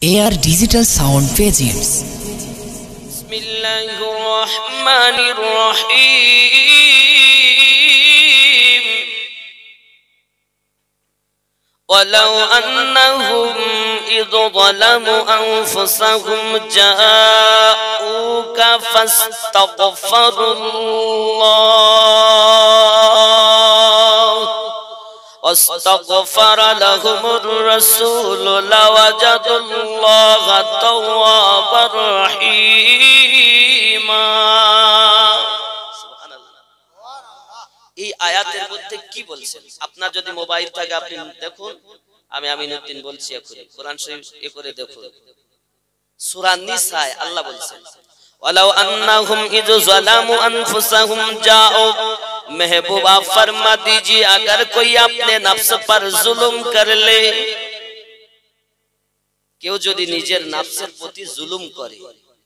AR Digital Sound Pages. Bismillahirrahmanirrahim. Walau annahum idh zalamu anfusahum ja'uka fastaghfirullah واستغفر لهم الرسول لوجدوا الله توابا رحيما এই আয়াতের মধ্যে কি বলছেন আপনার যদি মোবাইল থাকে আপনি দেখুন আমি আমিনুদ্দিন বলছি এখন কোরআন শরীফ এ করে দেখুন সূরা নিসায় আল্লাহ বলছেন ওয়ালাউ আন্নাহুম ইয যালামু আনফুসাহুম জাউ महबूबा फरमा दीजिए अगर कोई अपने नफ्स पर जुल्म कर ले क्यों যদি নিজের নফসের প্রতি জুলুম করে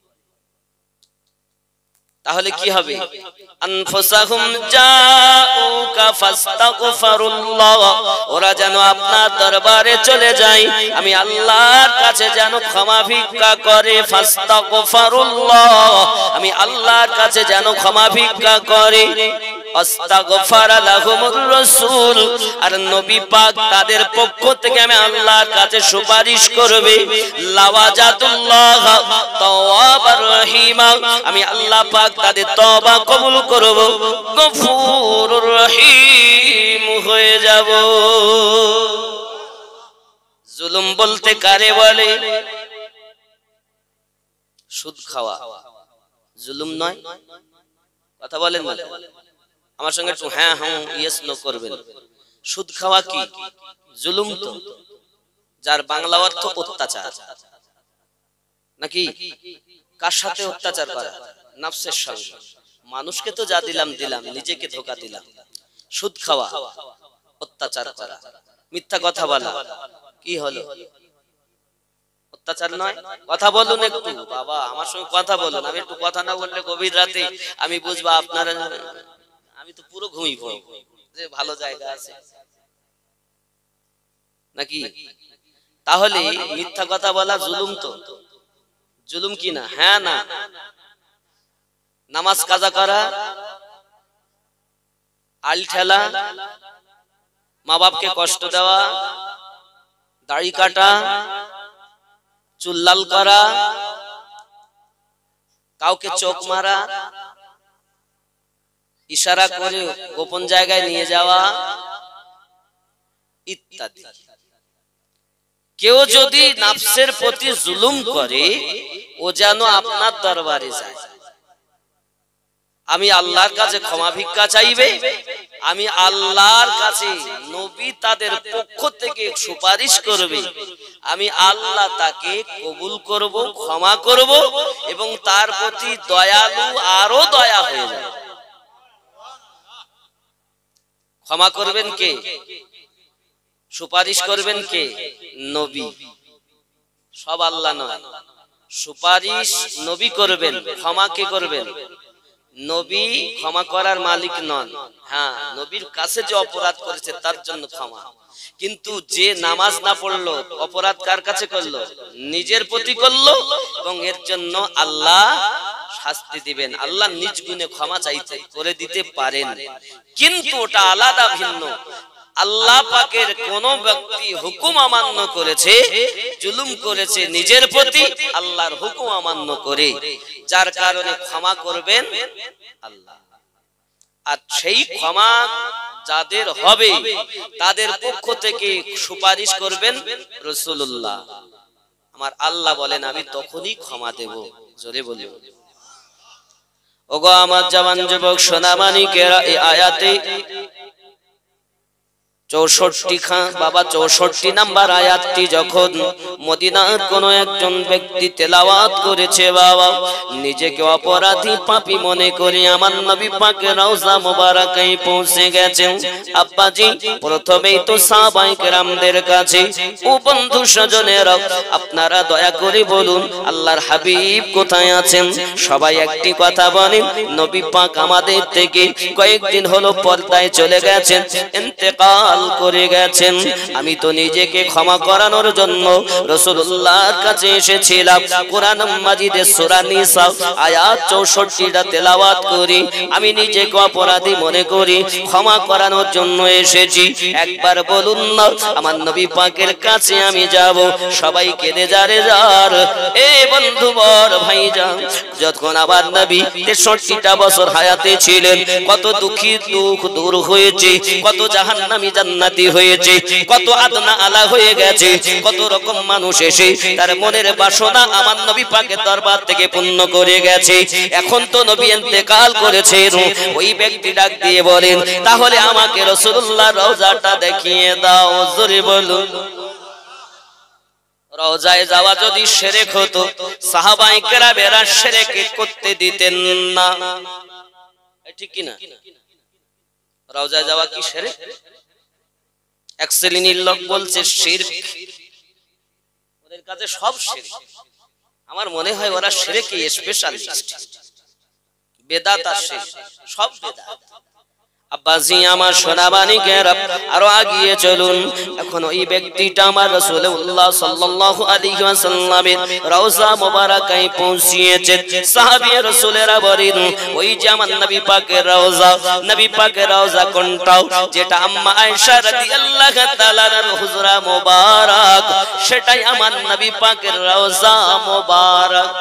তাহলে কি হবে আনফুসাহুম জাউকা ফাস্তাগফিরুল্লাহ ওরা যেন আপনার দরবারে চলে যায় আমি আল্লাহর কাছে যেন ক্ষমা ভিক্ষা করে ফাস্তাগফিরুল্লাহ আমি আল্লাহর কাছে যেন ক্ষমা ভিক্ষা করে আস্তাগফার লাহুমুর রাসূল আর নবী পাক তাদের পক্ষ থেকে আমি আল্লাহর কাছে সুপারিশ করবে লাওয়াজাতুল্লাহ তাওয়াবার রহিমা আমি আল্লাহ পাক তাদের তওবা কবুল করব গফুরুর রহিম হয়ে যাব জুলুম বলতে কারে বলে সুদ খাওয়া জুলুম নয় কথা বলেন না আমার সঙ্গে একটু হ্যাঁ হ্যাঁ ইয়েস নো করবেন সুদ খাওয়া কি জুলুম তো যার বাংলা অর্থ অত্যাচার নাকি কার সাথে অত্যাচার করা নফসের সঙ্গে মানুষকে তো যা দিলাম দিলাম নিজেকে ধোঁকা দিলাম সুদ খাওয়া অত্যাচার করা মিথ্যা কথা বলা কি হলো অত্যাচার নয় কথা বলুন একটু বাবা আমার সঙ্গে কথা বলুন আমি একটু কথা না বললে গভীর রাতে আমি বুঝবো আপনারা আমি তো পুরো ঘুমিয়ে পড়ব যে ভালো জায়গা আছে নাকি তাহলে মিথ্যা কথা বলা জুলুম তো জুলুম কি না হ্যাঁ না নামাজ কাজা করা আল ঠেলা মা বাপকে কষ্ট দেওয়া দাড়ি কাটা চুল লাল করা কাউকে চোখ মারা ইশারা করে গোপন জায়গায় নিয়ে যাওয়া ইত্যাদি কেউ যদি নফসের প্রতি জুলুম করে ও যেন আপনার দরবারে যায় আমি আল্লাহর কাছে ক্ষমা ভিক্ষা চাইবে আমি আল্লাহর কাছে নবী তাদের পক্ষ থেকে সুপারিশ করবে আমি আল্লাহ তাকে কবুল করব ক্ষমা করব এবং তার প্রতি দয়ালু আরো দয়া হয়ে যাবে ক্ষমা করবেন কে সুপারিশ করবেন কে নবী সব আল্লাহ নয় সুপারিশ নবী করবেন ক্ষমা কে করবেন নবী ক্ষমা করার মালিক নন হ্যাঁ নবীর কাছে যে অপরাধ করেছে তার জন্য ক্ষমা কিন্তু যে নামাজ না পড়লো অপরাধ কার কাছে করলো নিজের প্রতি করলো এবং এর জন্য আল্লাহ শাস্তি দিবেন আল্লাহ নিজ গুণে ক্ষমা চাইতে করে দিতে পারেন কিন্তু ওটা আলাদা ভিন্ন আল্লাহ পাকের কোন ব্যক্তি হুকুম অমান্য করেছে জুলুম করেছে নিজের প্রতি আল্লাহর হুকুম অমান্য করে যার কারণে ক্ষমা করবেন আল্লাহ আর সেই ক্ষমা যাদের হবে তাদের পক্ষ থেকে সুপারিশ করবেন রাসূলুল্লাহ আমার আল্লাহ বলেন আমি তখনই ক্ষমা দেব জোরে বলি ওগো আমার জওয়ান যুবক সোনা মানিকেরা এই আয়াতে 64 বাবা 64 নাম্বার আয়াতটি যখন মদিনার কোন একজন ব্যক্তি তেলাওয়াত করেছে বাবা নিজেকে অপরাধী পাপী মনে করে আমার নবী পাকের রওজা মোবারকায় পৌঁছে গেছেন আব্বাজি প্রথমেই তো সাহাবায়ে কেরামদের কাছে ও বন্ধু স্বজনেরা আপনারা দয়া করে বলুন আল্লাহর হাবিব কোথায় আছেন সবাই একটি কথা বলেন নবী পাক আমাদের থেকে কয়েকদিন হলো পর্দায় চলে গেছেন ইন্তেকাল ইন্তেকাল করে গেছেন। আমি তো নিজেকে ক্ষমা করানোর জন্য রাসূলুল্লাহর কাছে এসেছিলাম। কোরআন মাজিদের সূরা নিসা আয়াত 64টা তেলাওয়াত করি। আমি নিজেকে অপরাধী মনে করি, ক্ষমা করানোর জন্য এসেছি। একবার বলুন না, আমার নবী পাকের কাছে আমি যাব। সবাই কেঁদে যারে যার। এ বন্ধুবর ভাইজান, যখন আমার নবী 63টা বছর হায়াতে ছিলেন, কত দুঃখী দুঃখ দূর হয়েছে, কত জাহান্নামী জান্নাতি হয়েছে, কত আদনা আলা হয়ে গেছে, কত রকম মানুষ এসে তার মনের বাসনা আমার নবী পাকের দরবার থেকে পূর্ণ করে গেছে। এখন তো নবী ইন্তেকাল করেছেন। ওই ব্যক্তি ডাক দিয়ে বলেন, তাহলে আমাকে রাসূলুল্লাহর রওজাটা দেখিয়ে দাও। জোরে বলুন। রওজায় যাওয়া যদি শিরক হতো, সাহাবায়ে কেরামেরা শিরক করতে দিতেন না। ঠিক কি না? রওজায় যাওয়া কি শিরক? এক শ্রেণীর লোক বলছে শিরক, ওদের কাছে সব শিরক। আমার মনে হয় ওরা শিরকে স্পেশালিস্ট, বেদাত আর শিরক সব বেদাত। আব্বাজি আমার সোনাবানি কেরাম, আরো আগিয়ে চলুন। এখন ওই ব্যক্তিটা আমার রাসূলুল্লাহ সাল্লাল্লাহু আলাইহি ওয়াসাল্লামের রওজা মোবারকায় পৌঁছিয়েছে। সাহাবী রাসূলেরা বলেন, ওই যে আমার নবী পাকের রওজা, নবী পাকের রওজা কোনটাও, যেটা আম্মা আয়েশা রাদিয়াল্লাহু তাআলার হুজরা মোবারক, সেটাই আমার নবী পাকের রওজা মোবারক।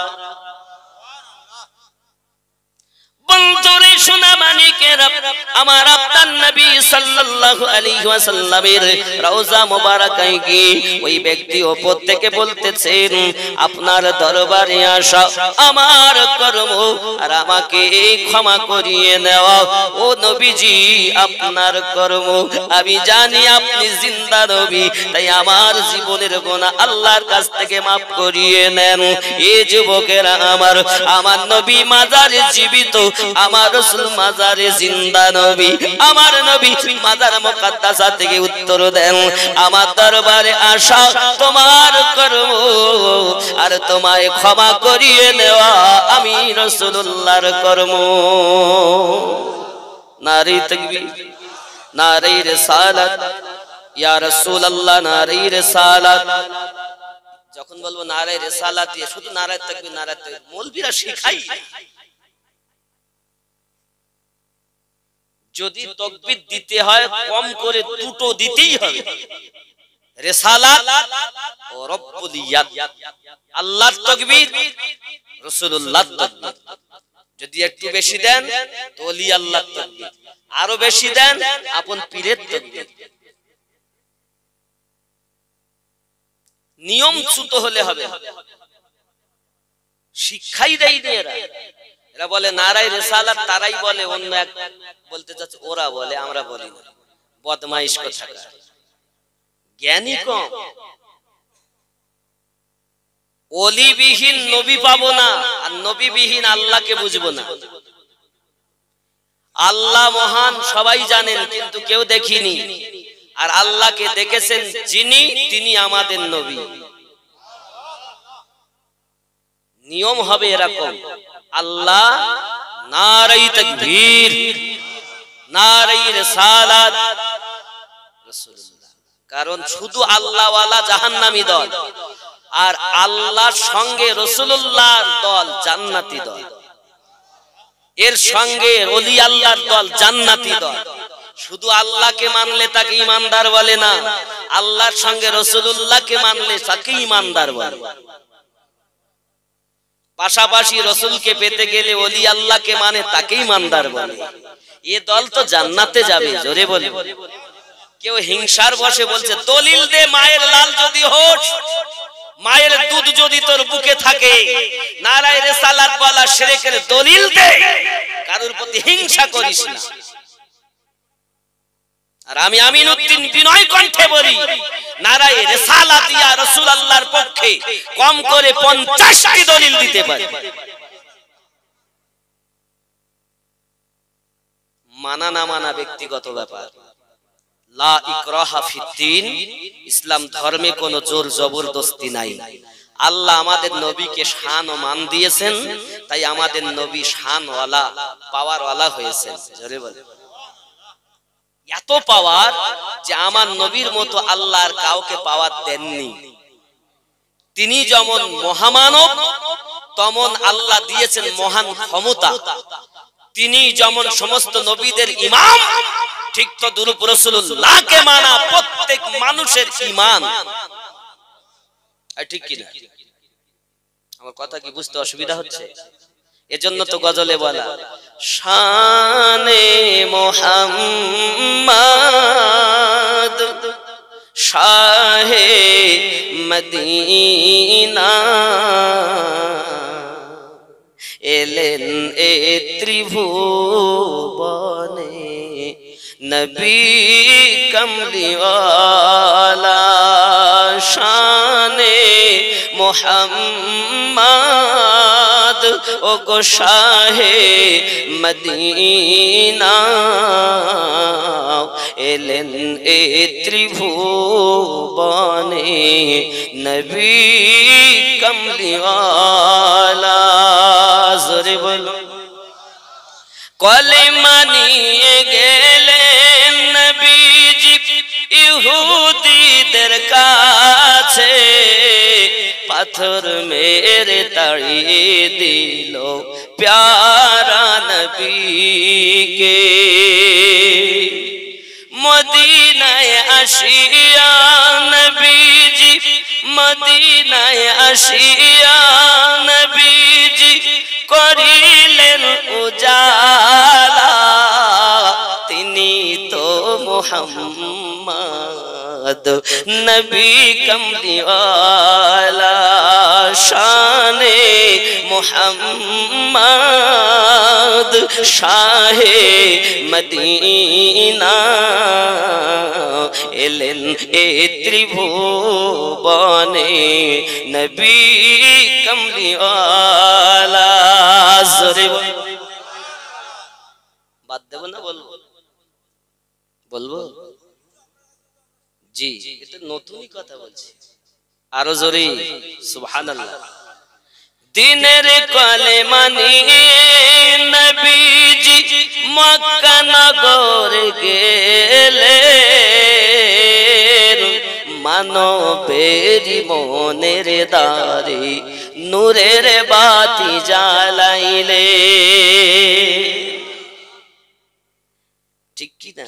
বন্ধুরে সোনা মানিকেরা, আমার আপনার নবী সাল্লাল্লাহু আলাইহি ওয়াসাল্লামের রওজা মোবারকায় গিয়ে ওই ব্যক্তি উপর থেকে বলতেছেন, আপনার দরবারে আসা আমার কর্ম, আর আমাকে ক্ষমা করিয়ে নেওয়া। ও নবীজি, আপনার কর্ম, আমি জানি আপনি জিন্দা নবী, তাই আমার জীবনের গুনাহ আল্লাহর কাছ থেকে maaf করিয়ে নেন। এই যুবকেরা আমার নবী মাজারে জীবিত, আমার রাসূল মাজারে জিন্দা নবী। আমার নবী মাজার মুকাদ্দাসা থেকে উত্তর দেন, আমার দরবারে আসা তোমার কর্ম, আর তোমায় ক্ষমা করিয়ে নেওয়া আমি রাসূলুল্লাহর কর্ম। নারে তাকবীর, নারে রিসালাত, ইয়া রাসূলুল্লাহ, নারে রিসালাত। যখন বলবো নারে রিসালাত, শুধু নারে তাকবীর, নারে তাকবীর, মৌলবীরা শিখাই। যদি তাকবীর দিতে হয় কম করে দুটো দিতেই হবে, রিসালাত ও রব্বুল ইয়াদ। আল্লাহর তাকবীর, রাসূলুল্লাহর তাকবীর। যদি একটু বেশি দেন তো ওলি আল্লাহর তাকবীর, আরো বেশি দেন আপন পীরের তাকবীর। নিয়ম ছুতো হলে হবে, শিক্ষাই দেয়নি এরা। এরা বলে নারাই রিসালাত, তারাই বলে, অন্য এক বলতে চাচ্ছে, ওরা বলে, আমরা বলি না। বদমাইশ কোথাকার, জ্ঞানী কম। ওলিবিহীন নবী পাবো না, আর নবীবিহীন আল্লাহকে বুঝবো না। আল্লাহ মহান সবাই জানেন, কিন্তু কেউ দেখিনি। আর আল্লাহকে দেখেছেন যিনি, তিনি আমাদের নবী। নিয়ম হবে এরকম, আল্লাহ, নারে তাকবীর, নারে রিসালাত, রাসূলুল্লাহ। কারণ শুধু আল্লাহওয়ালা জাহান্নামী দল, আর আল্লাহর সঙ্গে রাসূলুল্লাহর দল জান্নাতি দল। এর সঙ্গে ওলি আল্লাহর দল জান্নাতি দল। শুধু আল্লাহকে মানলে তাকে ঈমানদার বলে না, আল্লাহর সঙ্গে রাসূলুল্লাহকে মানলে তাকে ঈমানদার বলে। পাশাপাশি রাসূলকে পেতে গেলে ওলি আল্লাহকে মানে তাকেই ঈমানদার বলে। এ দল তো জান্নাতে যাবে। জোরে বলে। কেউ হিংসার বশে বলছে, দলিল দে, মায়ের লাল যদি হোস, মায়ের দুধ যদি তোর বুকে থাকে, নারায়ে রিসালাত বলা শিরকের দলিল দে। কারোর প্রতি হিংসা করিস না। আর আমি আমিনউদ্দিন বিনয় কণ্ঠে বলি, নারায়ে রিসালাত ইয়া রাসূলুল্লাহর পক্ষে কম করে 50টি দলিল দিতে পারি। মানা না মানা ব্যক্তিগত ব্যাপার। লা ইকরাহা ফিদ্দিন, ইসলাম ধর্মে কোনো জোর জবরদস্তি নাই। আল্লাহ আমাদের নবীকে শান ও মান দিয়েছেন, তাই আমাদের নবী শানওয়ালা, পাওয়ারওয়ালা হয়েছেন। জোরে বলে। এত পাওয়ার যে আমার নবীর মতো আল্লাহর কাউকে পাওয়ার দেননি। তিনি যেমন মহামানব তেমন আল্লাহ দিয়েছেন মহান ক্ষমতা। তিনি যেমন সমস্ত নবীদের ইমাম, ঠিক তো দুরূহ রাসূলুল্লাহকে মানা প্রত্যেক মানুষের ঈমান। ঠিক কি না? আমার কথা কি বুঝতে অসুবিধা হচ্ছে? এজন্য তো গজলে বলা, শানে মুহাম্মদ শাহে মদিনা এলেন এ ত্রিভুবনে নবী কমলিওয়ালা। শানে মুহাম্মদ ও গো শাহে মদিনা এলেন এ ত্রিভুবনে নবী কমলিওয়ালা। জোরে বলো। কলেমা নিয়ে গেলেন নবীজি ইহুদিদের কাছে, পাথর মেরে তাড়িয়ে দিল প্যারা নবীকে। মদিনায় আসিয়া নবীজি, মদিনায় আসিয়া নবীজি করিলেন উজালা। তিনি তো মুহাম্মদ নবী কমলিওয়ালা। শানে মুহাম্মদ শাহে মদিনা এলেন এ ত্রিভুবনে নবী কমলিওয়ালা। জোরে বাদ দেব না বলবো? বলবো জি, এটা নতুনই কথা বলছি। আরো জোরে সুবহানাল্লাহ। দিনের কলেমা নিয়ে নবীজি মক্কা নগর গেলেন। মানবের মনের দ্বারে নূরের বাতি জ্বালাইলে। ঠিক কি না?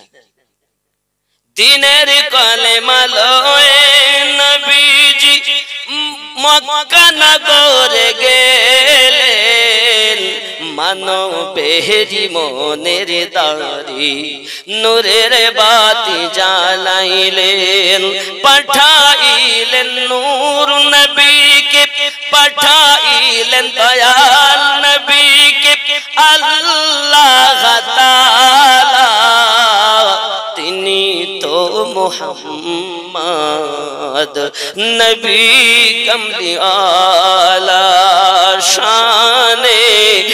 দিনের কলেমা লয়ে নবীজি মক্কা নগরে গেলেন। মানবের মনের দ্বারে নূরের বাতি জ্বালাইলেন। পাঠাইলেন নূর নবীকে, পাঠাইলেন দয়াল নবীকে আল্লাহ তাআলা। তিনি তো মুহাম্মদ নবী কমলিওয়ালা। শানে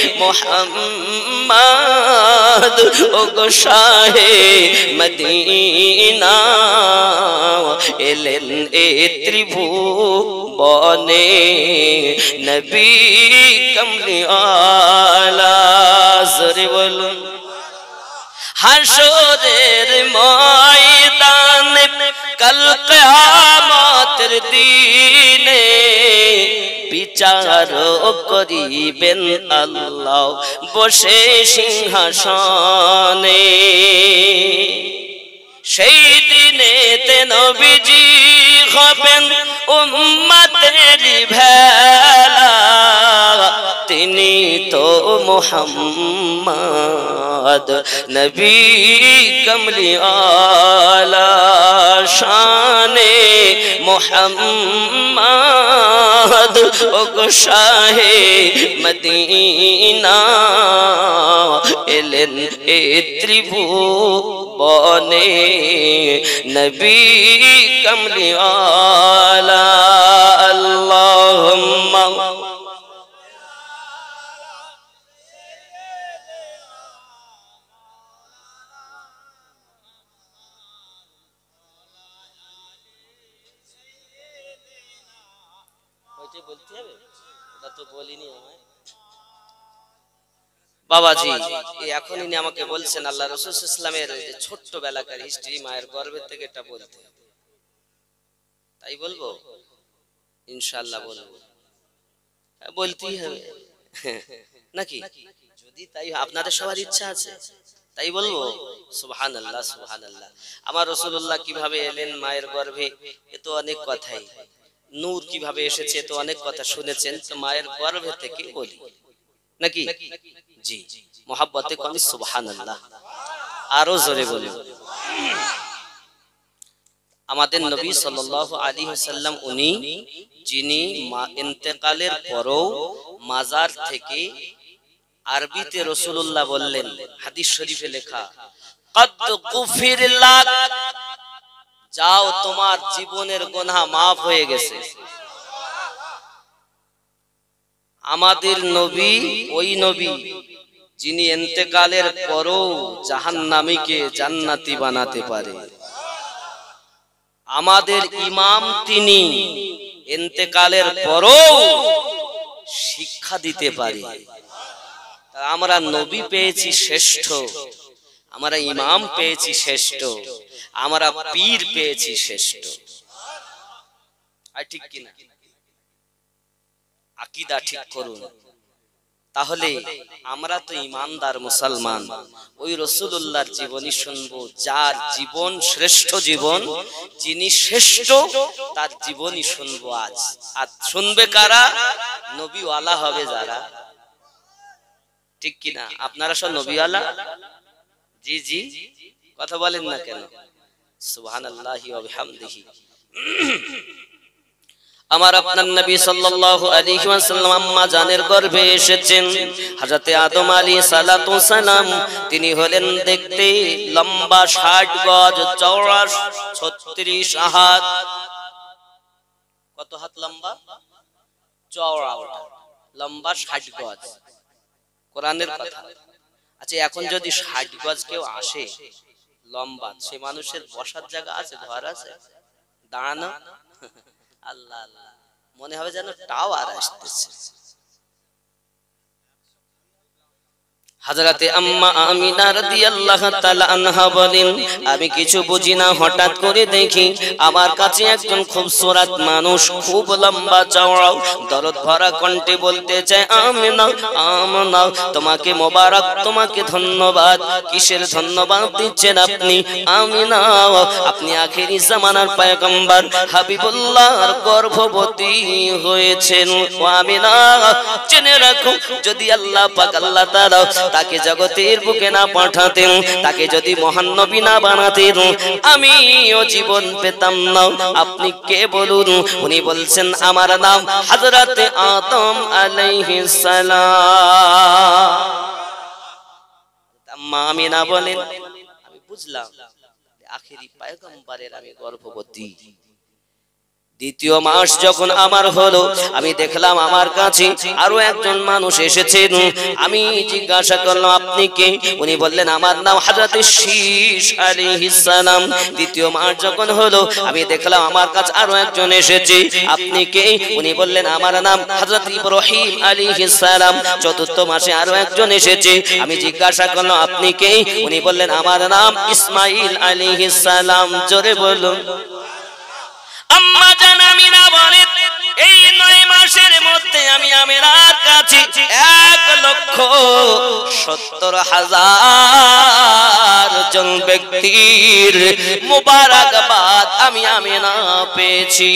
মুহাম্মদ ও গো শাহে মদিনা এলেন এ ত্রিভুবনে নবী কমলিওয়ালা। জোরে বলুন। হাসরের ময়দানে কাল কিয়ামতের দিনে বিচার করিবেন আল্লাহ বসে সিংহাসনে। সেই দিনেতে নবীজি হবেন উম্মতের ভেলা। তিনি তো মুহাম্মদ নবী কমলিওয়ালা। শানে মুহাম্মদ ও গো শাহে মদিনা এলেন এ ত্রিভুবনে নবী কমলিওয়ালা। আল্লাহুম্মা বলতে হবে, ওটা তো বলিনি আমায়। বাবাজি এখনই ইনি আমাকে বলছেন আল্লাহ রাসূল সাল্লাল্লাহু আলাইহি ওয়াসাল্লামের যে ছোট্ট বেলাকার হিস্ট্রি, মায়ের গর্ভের থেকে এটা বলতে হবে। তাই বলবো? ইনশাআল্লাহ বলবো, বলতেই হবে নাকি? যদি তাই আপনাদের সবার ইচ্ছা আছে তাই বলবো। সুবহানাল্লাহ সুবহানাল্লাহ। আমার রাসূলুল্লাহ কিভাবে এলেন মায়ের গর্ভে, এ তো অনেক কথাই। নূর কিভাবে এসেছে তো অনেক কথা শুনেছেন, তো মায়ের গর্ভে থেকে বলি নাকি? জি, মোহাব্বতে কমি সুবহানাল্লাহ, আরো জোরে বলি। আমাদের নবী সাল্লাল্লাহু আলাইহি ওয়াসাল্লাম উনি যিনি ইন্তেকালের পরও মাজার থেকে আরবিতে রাসূলুল্লাহ বললেন, হাদিস শরীফে লেখা, কদ গুফির লাক, যাও তোমার জীবনের গুনাহ maaf হয়ে গেছে। আমাদের নবী ওই নবী যিনি ইন্তেকালের পরও জাহান্নামীকে জান্নাতি বানাতে পারে। আমাদের ইমাম তিনি ইন্তেকালের পরও শিক্ষা দিতে পারে। আমরা নবী পেয়েছি শ্রেষ্ঠ, আমরা ইমাম পেয়েছি শ্রেষ্ঠ, আমরা পীর পেয়েছি শ্রেষ্ঠ। আর ঠিক কিনা? আকীদা ঠিক করুন। তাহলে আমরা তো ঈমানদার মুসলমান, ওই রাসূলুল্লাহর জীবনী শুনবো, যার জীবন শ্রেষ্ঠ জীবন, যিনি শ্রেষ্ঠ তার জীবনী শুনবো আজ। আর শুনবে কারা? নবীওয়ালা হবে যারা। ঠিক কিনা? আপনারা সব নবীওয়ালা? জি জি, কথা বলেন না কেন? সুবহানাল্লাহি ওয়া বিহামদিহি। আমার আপনার নবী সাল্লাল্লাহু আলাইহি ওয়াসাল্লাম আম্মা জানের গর্ভে এসেছেন। হযরত আদম আলাইহিস সালাতু সালাম তিনি হলেন দেখতে লম্বা 60 গজ, চওড়া 36 হাত। কত হাত লম্বা? চওড়া ওটা লম্বা 60 গজ, কোরআনের কথা। আচ্ছা, এখন যদি 60 গজ কেউ আসে লম্বা, সে মানুষের বসার জায়গা আছে, ঘর আছে, দাঁড়ানো? আল্লাহ আল্লাহ, মনে হবে যেন টাওয়ার আসতেছে। হযরতে আম্মা আমিনা রাদিয়াল্লাহু তাআলা আনহা বলেন, আমি কিছু বুঝি না, হঠাৎ করে দেখি আমার কাছে একজন খুবসুরত মানুষ, খুব লম্বা চওড়া, দরদ ভরা কণ্ঠে বলতে চায়, আমিনা আমিনা, তোমাকে মোবারক, তোমাকে ধন্যবাদ। কিসের ধন্যবাদ দিচ্ছেন আপনি? আমিনা, আপনি আখেরি জামানার পয়গম্বর হাবিবুল্লাহর গর্ভবতী হয়েছেন। ও আমিনা, জেনে রাখো, যদি আল্লাহ পাক আল্লাহ তাআলা তাকে জগতের বুকে না পাঠাতেন, তাকে যদি মহান নবী না বানাতেন, আমিও জীবন পেতাম না। আপনি কে বলুন? উনি বলছেন, আমার নাম হযরতে আদম আলাইহিস সালাম। আম্মা আমিনা বলেন, আমি বুঝলাম আখেরি পয়গম্বরের আমি গর্ভবতী। দ্বিতীয় মাস যখন আমার হলো, আমি দেখলাম আমার কাছে আরো একজন মানুষ এসেছেন। আমি জিজ্ঞাসা করলাম, আপনি কে? উনি বললেন, আমার নাম হযরতে শীশ আলাইহিস সালাম। দ্বিতীয় মাস যখন হলো, আমি দেখলাম আমার কাছে আরো একজন এসেছে। আপনি কে? উনি বললেন, আমার নাম হযরতে ইব্রাহিম আলাইহিস সালাম। চতুর্থ মাসে আরো একজন এসেছে। আমি জিজ্ঞাসা করলাম, আপনি কে? উনি বললেন, আমার নাম ইসমাঈল আলাইহিস সালাম। জোরে বলুন। আম্মা জান আমিনা বলেন, এই 9 মাসের মধ্যে আমি আমিনার কাছে 1,70,000 জন ব্যক্তির মুবারকবাদ আমি আমিনা পেয়েছি।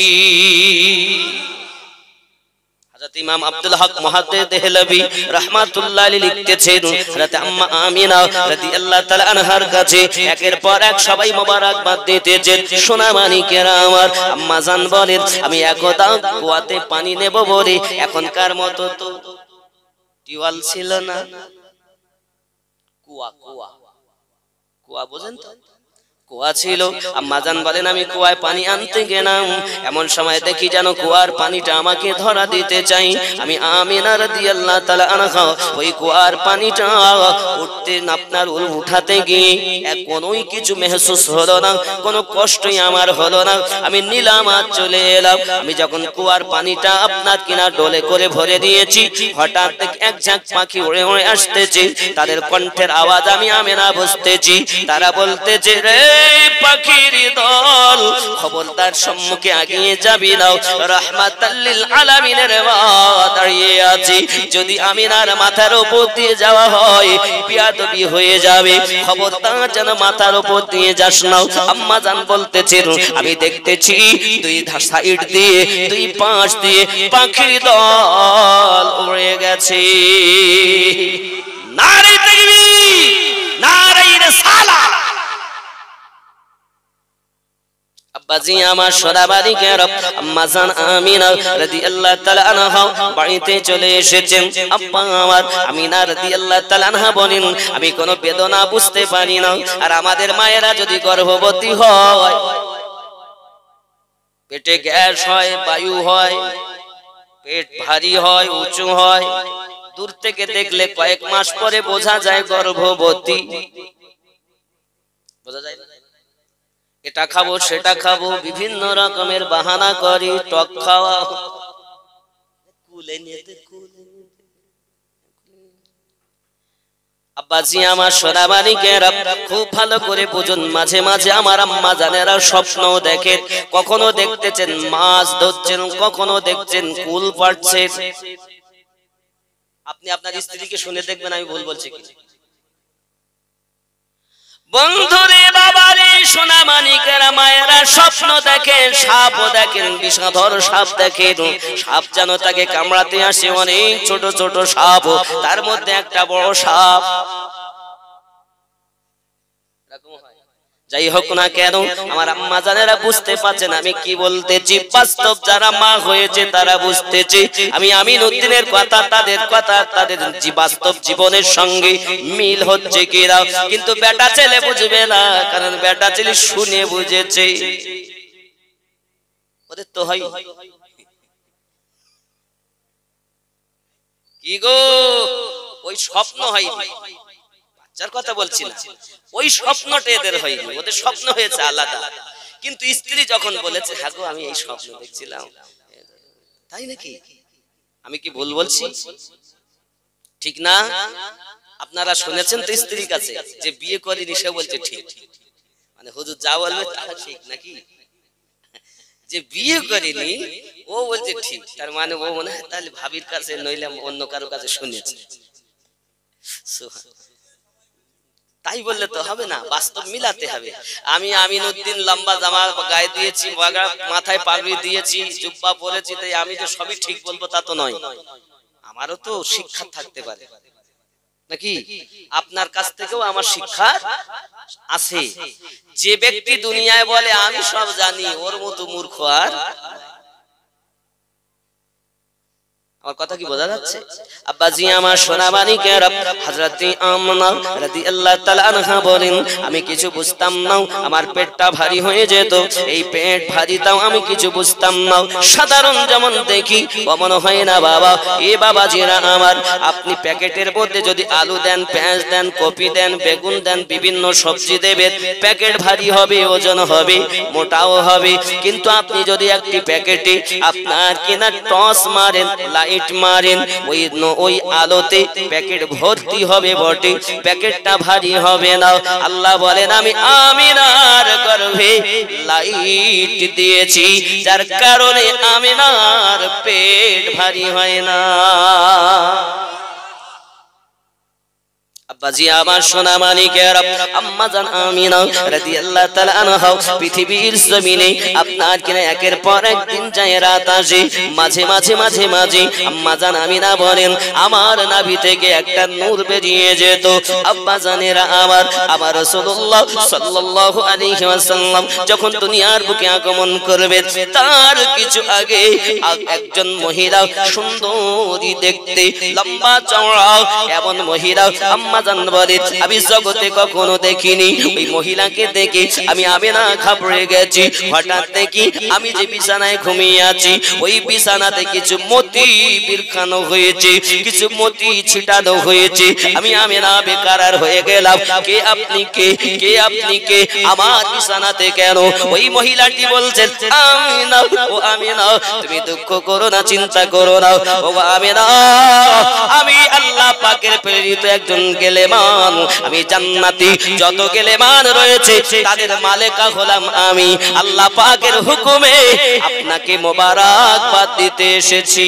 হযরত ইমাম আব্দুল হক মুহাদ্দিস দেহলভী রাহমাতুল্লাহ আলাইহি লিখতেছেন, হযরত আম্মা আমিনা রাদিয়াল্লাহু তাআলা আনহার কাছে একের পর এক সবাই মোবারকবাদ দিতেছেন। সোনা মানিকেরা আমার, আম্মা জান বলেন, আমি একদা কুয়াতে পানি নেব বলে, এখনকার মতো তো টিওয়াল ছিল না, কুয়া কুয়া কুয়া বোঝেন তো? কুয়া ছিল। আম্মাজান বলেন আমি কুয়ায় পানি আনতে গেলাম, এমন সময় দেখি যেন কুয়ার পানিটা আমাকে ধরা দিতে চাই। আমি আমিনা রাদিয়াল্লাহু তাআলা আনহা ওই কুয়ার পানিটা উঠতে আপনার উঠাতে গিয়ে কোনোই কিছু মেহসুস হলো না, কোনো কষ্টই আমার হলো না। আমি নিলাম আর চলে এলাম। আমি যখন কুয়ার পানিটা আপনার কিনা ডোলে করে ভরে দিয়েছি, হঠাৎ এক ঝাঁক পাখি উড়ে উড়ে আসতেছে। তাদের কণ্ঠের আওয়াজ আমি আমিনা বুঝতেছি। তারা বলতেছে, রে পাখির দল, খবরদার সম্মুখে আগিয়ে যাবি না, রাহমাতাল লিল আলামিনের মা দাঁড়িয়ে আছে। যদি আমিনার মাথার উপর দিয়ে যাওয়া হয় বিয়াদবি হয়ে যাবে, খবরদার যেন মাথার উপর দিয়ে যাস না। আম্মাজান বলতেছেন আমি দেখতেছি দুই সাইড দিয়ে দুই পাশ দিয়ে পাখির দল উড়ে গেছে। নারে তাকবীর, নারে রিসালাত। আব্বাজি আমার সোনাবাড়ি কেরব আম্মাজান আমিনা রাদিয়াল্লাহু তাআলা আনহা বাড়িতে চলে এসেছেন। আব্বা আমার আমিনা রাদিয়াল্লাহু তাআলা আনহা বলেন আমি কোনো বেদনা বুঝতে পারি না। আর আমাদের মায়েরা যদি গর্ভবতী হয়, পেটে গ্যাস হয়, বায়ু হয়, পেট ভারী হয়, উঁচু হয়, দূর থেকে দেখলে কয়েক মাস পরে বোঝা যায় গর্ভবতী। বোঝা যায় না? এটা খাবো সেটা খাবো, বিভিন্ন রকমের বাহানা করি, টক খাওয়া কুলে নিতে। আব্বাজি আমার সোনাবাড়ি কেরব খুব ভালো করে বুঝুন, মাঝে মাঝে আমার আম্মা জানেরা স্বপ্ন দেখেন। কখনো দেখতেছেন মাছ ধরছেন, কখনো দেখছেন কুল পাড়ছেন। আপনি আপনার স্ত্রীকে শুনে দেখবেন আমি ভুল বলছি কি। বন্ধুরে বাবারে সোনামানিকেরা মায়েরা স্বপ্ন দেখেন, সাপও দেখেন, বিষধর সাপ দেখেন। সাপ যেন তাকে কামড়াতে আসে, অনেক ছোট ছোট সাপ, তার মধ্যে একটা বড় সাপ। যাই হোক না কেন আমার আম্মা জানেরা বুঝতে পারছেন আমি কি বলতেছি। বাস্তব যারা মা হয়েছে তারা বুঝতেছে আমি আমিনউদ্দিনের কথা, তাদের কথা, তাদের বাস্তব জীবনের সঙ্গে মিল হচ্ছে কিনা। কিন্তু বেটা ছেলে বুঝবে না, কারণ বেটা ছেলে শুনে বুঝেছে। ওদের তো হয় কি গো, ওই স্বপ্ন হয়নি, বাচ্চার কথা বলছি না, ওই স্বপ্নটা এদের হয়নি, ওদের স্বপ্ন হয়েছে আলাদা। কিন্তু স্ত্রী যখন বলেছে হ্যাঁ গো আমি এই স্বপ্ন দেখছিলাম, তাই নাকি? আমি কি ভুল বলছি? ঠিক না? আপনারা শুনেছেন তো স্ত্রীর কাছে যে বিয়ে করেনি সে বলছে ঠিক, মানে হুজুর যা বলবে তা ঠিক নাকি? যে বিয়ে করেনি ও বলছে ঠিক, তার মানে ও মনে হয় তাহলে ভাবির কাছে নইলে অন্য কারো কাছে শুনেছে। তাই বললে তো হবে না, বাস্তব মিলাতে হবে। আমি আমিনউদ্দিন লম্বা জামা গায়ে দিয়েছি, মাথায় পাগড়ি দিয়েছি, জুব্বা পরেছি, তাই আমি যে সবই ঠিক বলবো তা তো নয়। আমারও তো শিক্ষা থাকতে পারে নাকি? আপনার কাছ থেকেও আমার শিক্ষা আছে। যে ব্যক্তি দুনিয়ায় বলে আমি সব জানি, ওর মতো মূর্খ আর। আমার কথা কি বোঝা যাচ্ছে? আব্বাজি আমার সোনাবাড়ি কেরব হযরত আমিনা রাদিয়াল্লাহু তাআলা আনহা বলেন আমি কিছু বুঝতাম না, আমার পেটটা ভারী হয়ে যেত। এই পেট ভারী তাও আমি কিছু বুঝতাম না। সাধারণ যেমন দেখি মনে হয় না বাবা। এ বাবাজিরা আমার, আপনি প্যাকেটের মধ্যে যদি আলু দেন, পেঁয়াজ দেন, কপি দেন, বেগুন দেন, বিভিন্ন সবজি দেবেন, প্যাকেট ভারী হবে, ওজন হবে, মোটাও হবে। কিন্তু আপনি যদি একটি প্যাকেটে আপনার কিনা টস মারেন, লাইট মারেন, ওই আলোতে প্যাকেট ভর্তি হবে বটে, প্যাকেটটা ভারী হবে না। আল্লাহ বলেন আমি আমিনার গর্ভে লাইট দিয়েছি, যার কারণে আমিনার পেট ভারী হয় না। আব্বাজি আমার সোনামানিকের আম্মা জান আমিনা রাদিয়াল্লাহু তাআলা আনহা পৃথিবীর জমিনে আপনার কিনা একের পর এক দিন যায় রাত আসে। মাঝে মাঝে মাঝে মাঝে আম্মা জান আমিনা বলেন আমার নাভি থেকে একটা নূর বেরিয়ে যেত। আব্বা জানেরা আমার, আমার রাসূলুল্লাহ সাল্লাল্লাহু আলাইহি ওয়াসাল্লাম যখন দুনিয়ার বুকে আগমন করবে তার কিছু আগে একজন মহিলা সুন্দরী দেখতে, লম্বা চওড়া এমন মহিলা আম্মা জান বলে আমি জগতে কখনো দেখিনি ওই মহিলাকে দেখে আমি আমেনা ঘাবড়ে গেছি। হঠাৎ দেখি আমি যে বিছানায় ঘুমিয়ে আছি ওই বিছানাতে কিছু মতি বিরখানো হয়েছে, কিছু মতি ছিটানো হয়েছে। আমি আমেনা বেকারার হয়ে গেলাম। কে আপনি? কে কে আপনি? কে আমার বিছানাতে কেন? ওই মহিলাটি বলছেন আমিনা, ও আমিনা তুমি দুঃখ করো না, চিন্তা করো না। ও আমিনা আমি আল্লাহ পাকের প্রেরিত একজন গেলেমান, আমি জান্নাতি। যত গেলেমান রয়েছে তাদের মালিকা হলাম আমি। আল্লাহ পাকের হুকুমে আপনাকে মোবারকবাদ দিতে এসেছি।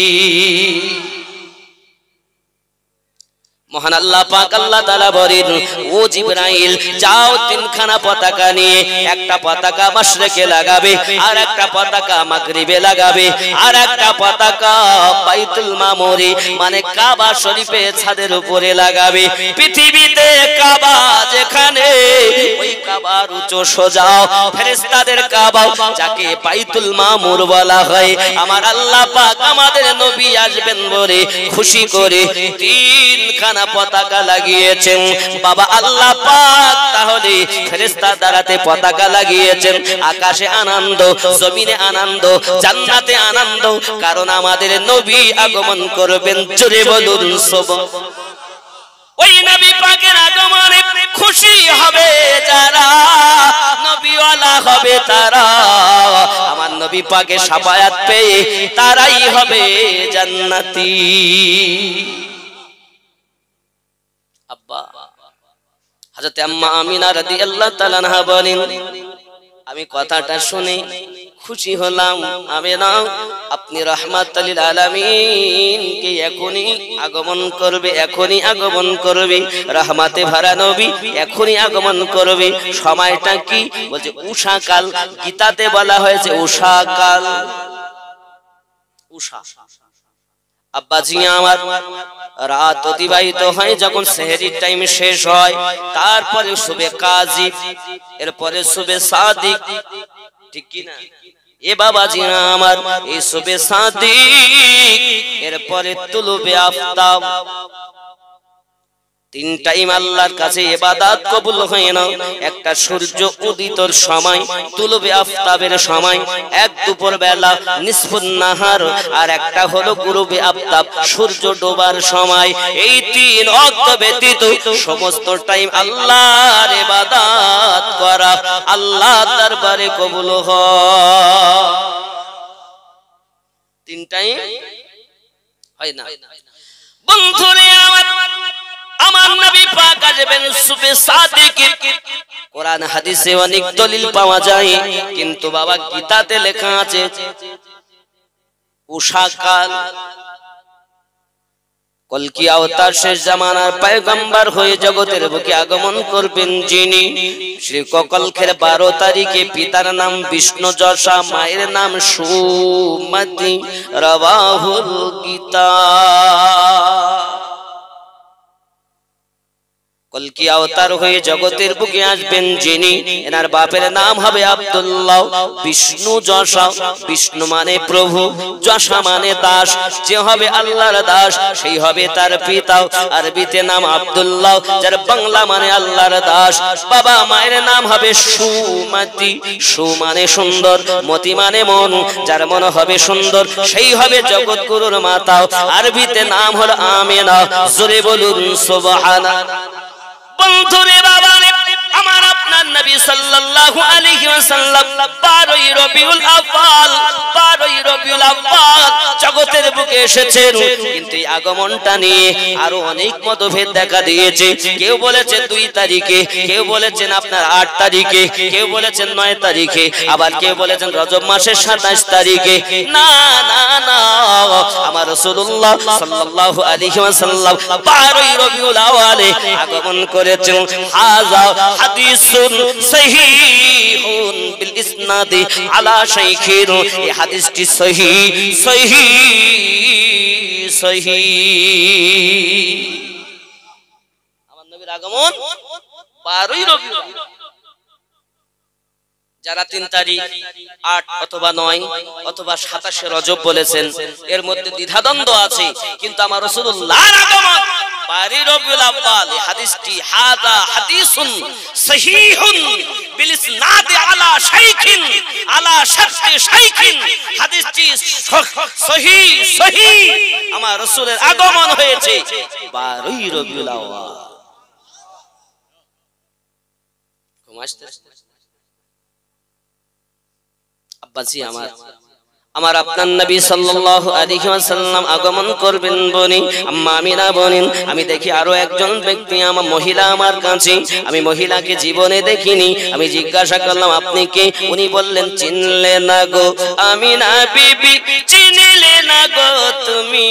মহান আল্লাহ পাক আল্লাহ তাআলা বলেন ও জিবরাইল যাও তিনখানা পতাকা নিয়ে, একটা পতাকা মাশরিকে লাগাবে, আর একটা পতাকা মাগরিবে লাগাবে, আর একটা পতাকা বাইতুল মামুরি মানে কাবা শরীফে ছাদের উপরে লাগাবে। পৃথিবীতে কাবা যেখানে ওই কাবার উঁচু সোজা ফেরেশতাদের কাবা যাকে বাইতুল মামুর বলা হয়, আমার আল্লাহ পাক আমাদের নবী আসবেন বলে খুশি করে তিনখানা পতাকা লাগিয়েছেন। বাবা আল্লাহ পাক তাহলে ফেরেশতা দ্বারাতে পতাকা লাগিয়েছেন। আকাশে আনন্দ, জমিনে আনন্দ, জান্নাতে আনন্দ, কারণ আমাদের নবী আগমন করবেন। জোরে বলুন সুবহানাল্লাহ। ওই নবী পাকের আগমনে খুশি হবে যারা, নবীওয়ালা হবে তারা। আমার নবী পাকের শাফায়াত পেয়ে তারাই হবে জান্নাতি। আব্বা হযরত আম্মা আমিনা রাদিয়াল্লাহু তাআলা আনহা বলেন আমি কথাটা শুনে খুশি হলাম। আমিনা আপনি রাহমাতুল লিল আলামিন কে এখনি আগমন করবে, এখনি আগমন করবে। রহমতে ভরা নবী এখনি আগমন করবে। সময়টা কি? বলছে উষাকাল। গীতাতে বলা হয়েছে উষাকাল। উষা আব্বাজি আমার রাত অতিবাহিত হয় যখন সেহরির টাইম শেষ হয়, তারপরে সুবে কাজিব, এরপরে সুবে সাদিক, ঠিক কি না? এ বাবাজি আমার এই সুবে সাদিক, এরপরে তুলুবে আফতাব। তিন টাইম আল্লাহর কাছে ইবাদত কবুল হয় না। একটা সূর্য উদিতর সময়, তুলুবে আফতাবের সময়, এক দুপুর বেলা নিসফুন নাহার, আর একটা হলো গুরুবে আফতাব সূর্য ডোবার সময়। এই তিন ওয়াক্ত ব্যতীত সমস্ত টাইম আল্লাহর ইবাদত করা আল্লাহর দরবারে কবুল হয়। তিন টাইম হয় না। বন্ধুরে আমার নবী পাক আসবেন সুবে সাদিক। কোরআন হাদিসে অনেক দলিল পাওয়া যায়, কিন্তু বাবা গীতাতে লেখা আছে উষাকাল। কলকি অবতার শেষ জামানার পয়গম্বর হয়ে জগতের বুকে আগমন করবেন যিনি, শ্রী কলকের 12 তারিখে পিতার নাম বিষ্ণু যশা, মায়ের নাম সুমতি। রাওয়াহুল গীতা। কলকি অবতার হয়ে জগতের বুকে আসবেন যিনি, এনার বাপের নাম হবে আব্দুল্লাহ। বিষ্ণু যশা, বিষ্ণু মানে প্রভু, যশা মানে দাস। যে হবে আল্লাহর দাস সেই হবে তার পিতা। আরবিতে নাম আব্দুল্লাহ, যার বাংলা মানে আল্লাহর দাস। বাবা মায়ের নাম হবে সুমতি। সু মানে সুন্দর, মতি মানে মন, যার মন হবে সুন্দর সেই হবে জগৎগুরুর মাতা। আরবিতে নাম হলো আমিনা। জোরে বলুন সুবহানাল্লাহ। বন্ধুরে বাবা আমার আপনার নবী সাল্লাল্লাহু আলাইহি ওয়াসাল্লাম 12ই রবিউল আউয়াল, 12ই রবিউল আউয়াল জগতের বুকে এসেছেন। কিন্তু এই আগমনটা নিয়ে আরো অনেক মতভেদ দেখা দিয়েছে। কেউ বলেছেন 2 তারিখে, কেউ বলেছেন আপনার 8 তারিখে, কেউ বলেছেন 9 তারিখে, আবার কেউ বলেছেন রজব মাসের 27 তারিখে। না না না, আমার রাসূলুল্লাহ সাল্লাল্লাহু আলাইহি ওয়াসাল্লাম 12ই রবিউল আউয়ালে আগমন করেছেন। হাযা হাদিসুন সহিহুন বিল ইসনাদি আলা শাইখিন। এই হাদিসটি সহিহ সহিহ সহিহ। আমার নবীর আগমন 12ই রবিউল। যারা 3 তারিখ, 8 অথবা 9 অথবা 27 রজব বলেছেন, এর মধ্যে দ্বিধাদ্বন্দ্ব আছে, কিন্তু আমার রাসূলুল্লাহর আগমন 12 রবিউল আউয়াল। হাদিসটি হাদা হাদিসুন সহিহুন বিল ইসনাদ আলা শাইখিন আলা শারতি শাইখিন। হাদিসটি সহিহ সহিহ, আমার রাসূলের আগমন হয়েছে 12 রবিউল আউয়াল। আব্বাজি আমার আপনার নবী সাল্লাল্লাহু আলাইহি ওয়াসাল্লাম আগমন করবেন বনি আম্মা আমিনা বলেন, আমি দেখি আরো একজন ব্যক্তি আমার মহিলা আমার কাছে, আমি মহিলাকে জীবনে দেখিনি। আমি জিজ্ঞাসা করলাম আপনি কে? উনি বললেন চিনলে না গো আমিনা বিবি, চিনলে না গো তুমি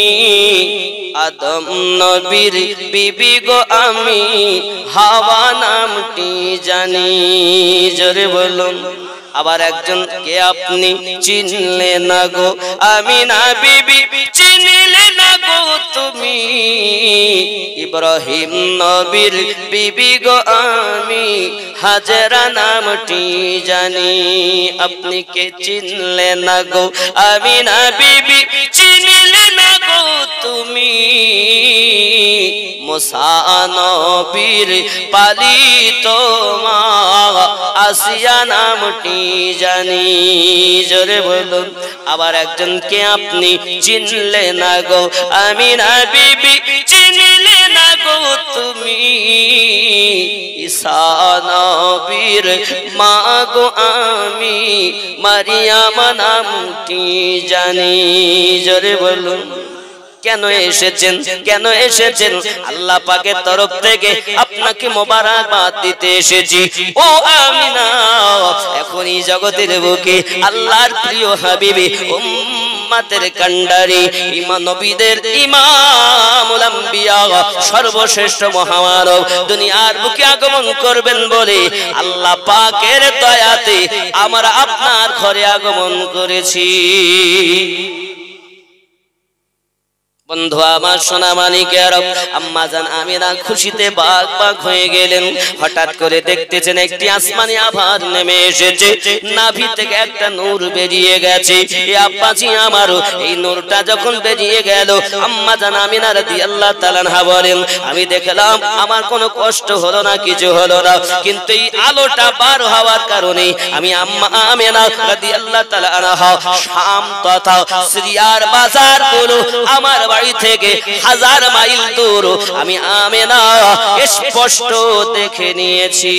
আদম নবীর বিবি গো, আমি হাওয়া নামটি জানি। জোরে বলুন। আবার একজন কে আপনি? চিনলে না গো আমিনা বিবি, চিনলে না গো তুমি ইব্রাহিম নবীর বিবি গো, আমি হাজরা নামটি জানি। আপনি কে? চিনলে না গো আমিনা বিবি, চিনলে না গো তুমি মুসা নবীর পালিত মা আসিয়া নামটি জানি। জোরে বলুন। আবার একজন কে আপনি? চিনলে না গো আমিনা বিবি, চিনলে না গো তুমি ঈসা নবীর মা গো, আমি মারিয়াম নামটি জানি। জোরে বলুন। কেন এসেছেন? কেন এসেছেন? আল্লাহ পাকের তরফ থেকে আপনাকে মোবারকবাদ দিতে এসেছি। ও আমিনা, এখন এই জগতের বুকে আল্লাহর প্রিয় হাবিবি, উম্মতের কান্ডারি, ইমাম নবীদের ইমামুল আম্বিয়া, সর্বশ্রেষ্ঠ মহামানব দুনিয়ার বুকে আগমন করবেন বলে আল্লাহ পাকের দয়াতে আমরা আপনার ঘরে আগমন করেছি। বন্ধু আমার, সোনা মানিকের আম্মা জান আমিনা খুশিতে বাগ বাগ হয়ে গেলেন। হঠাৎ করে দেখতেছেন একটি আসমানি আভার নেমে এসেছে, নাভি থেকে একটা নূর বেরিয়ে গেছে। এই আব্বাজি আমারও এই নূরটা যখন বেরিয়ে গেল, আম্মা জান আমিনা রাদিয়াল্লাহু তাআলা আনহা বলেন, আমি দেখলাম আমার কোনো কষ্ট হলো না, কিছু হলো না, কিন্তু এই আলোটা বার হওয়ার কারণে আমি আম্মা আমিনা রাদিয়াল্লাহু তাআলা আনহা শাম তথা সিরিয়ার বাজারগুলো আমার বাড়ি থেকে 1000 মাইল দূর আমি আমিনা স্পষ্ট দেখে নিয়েছি।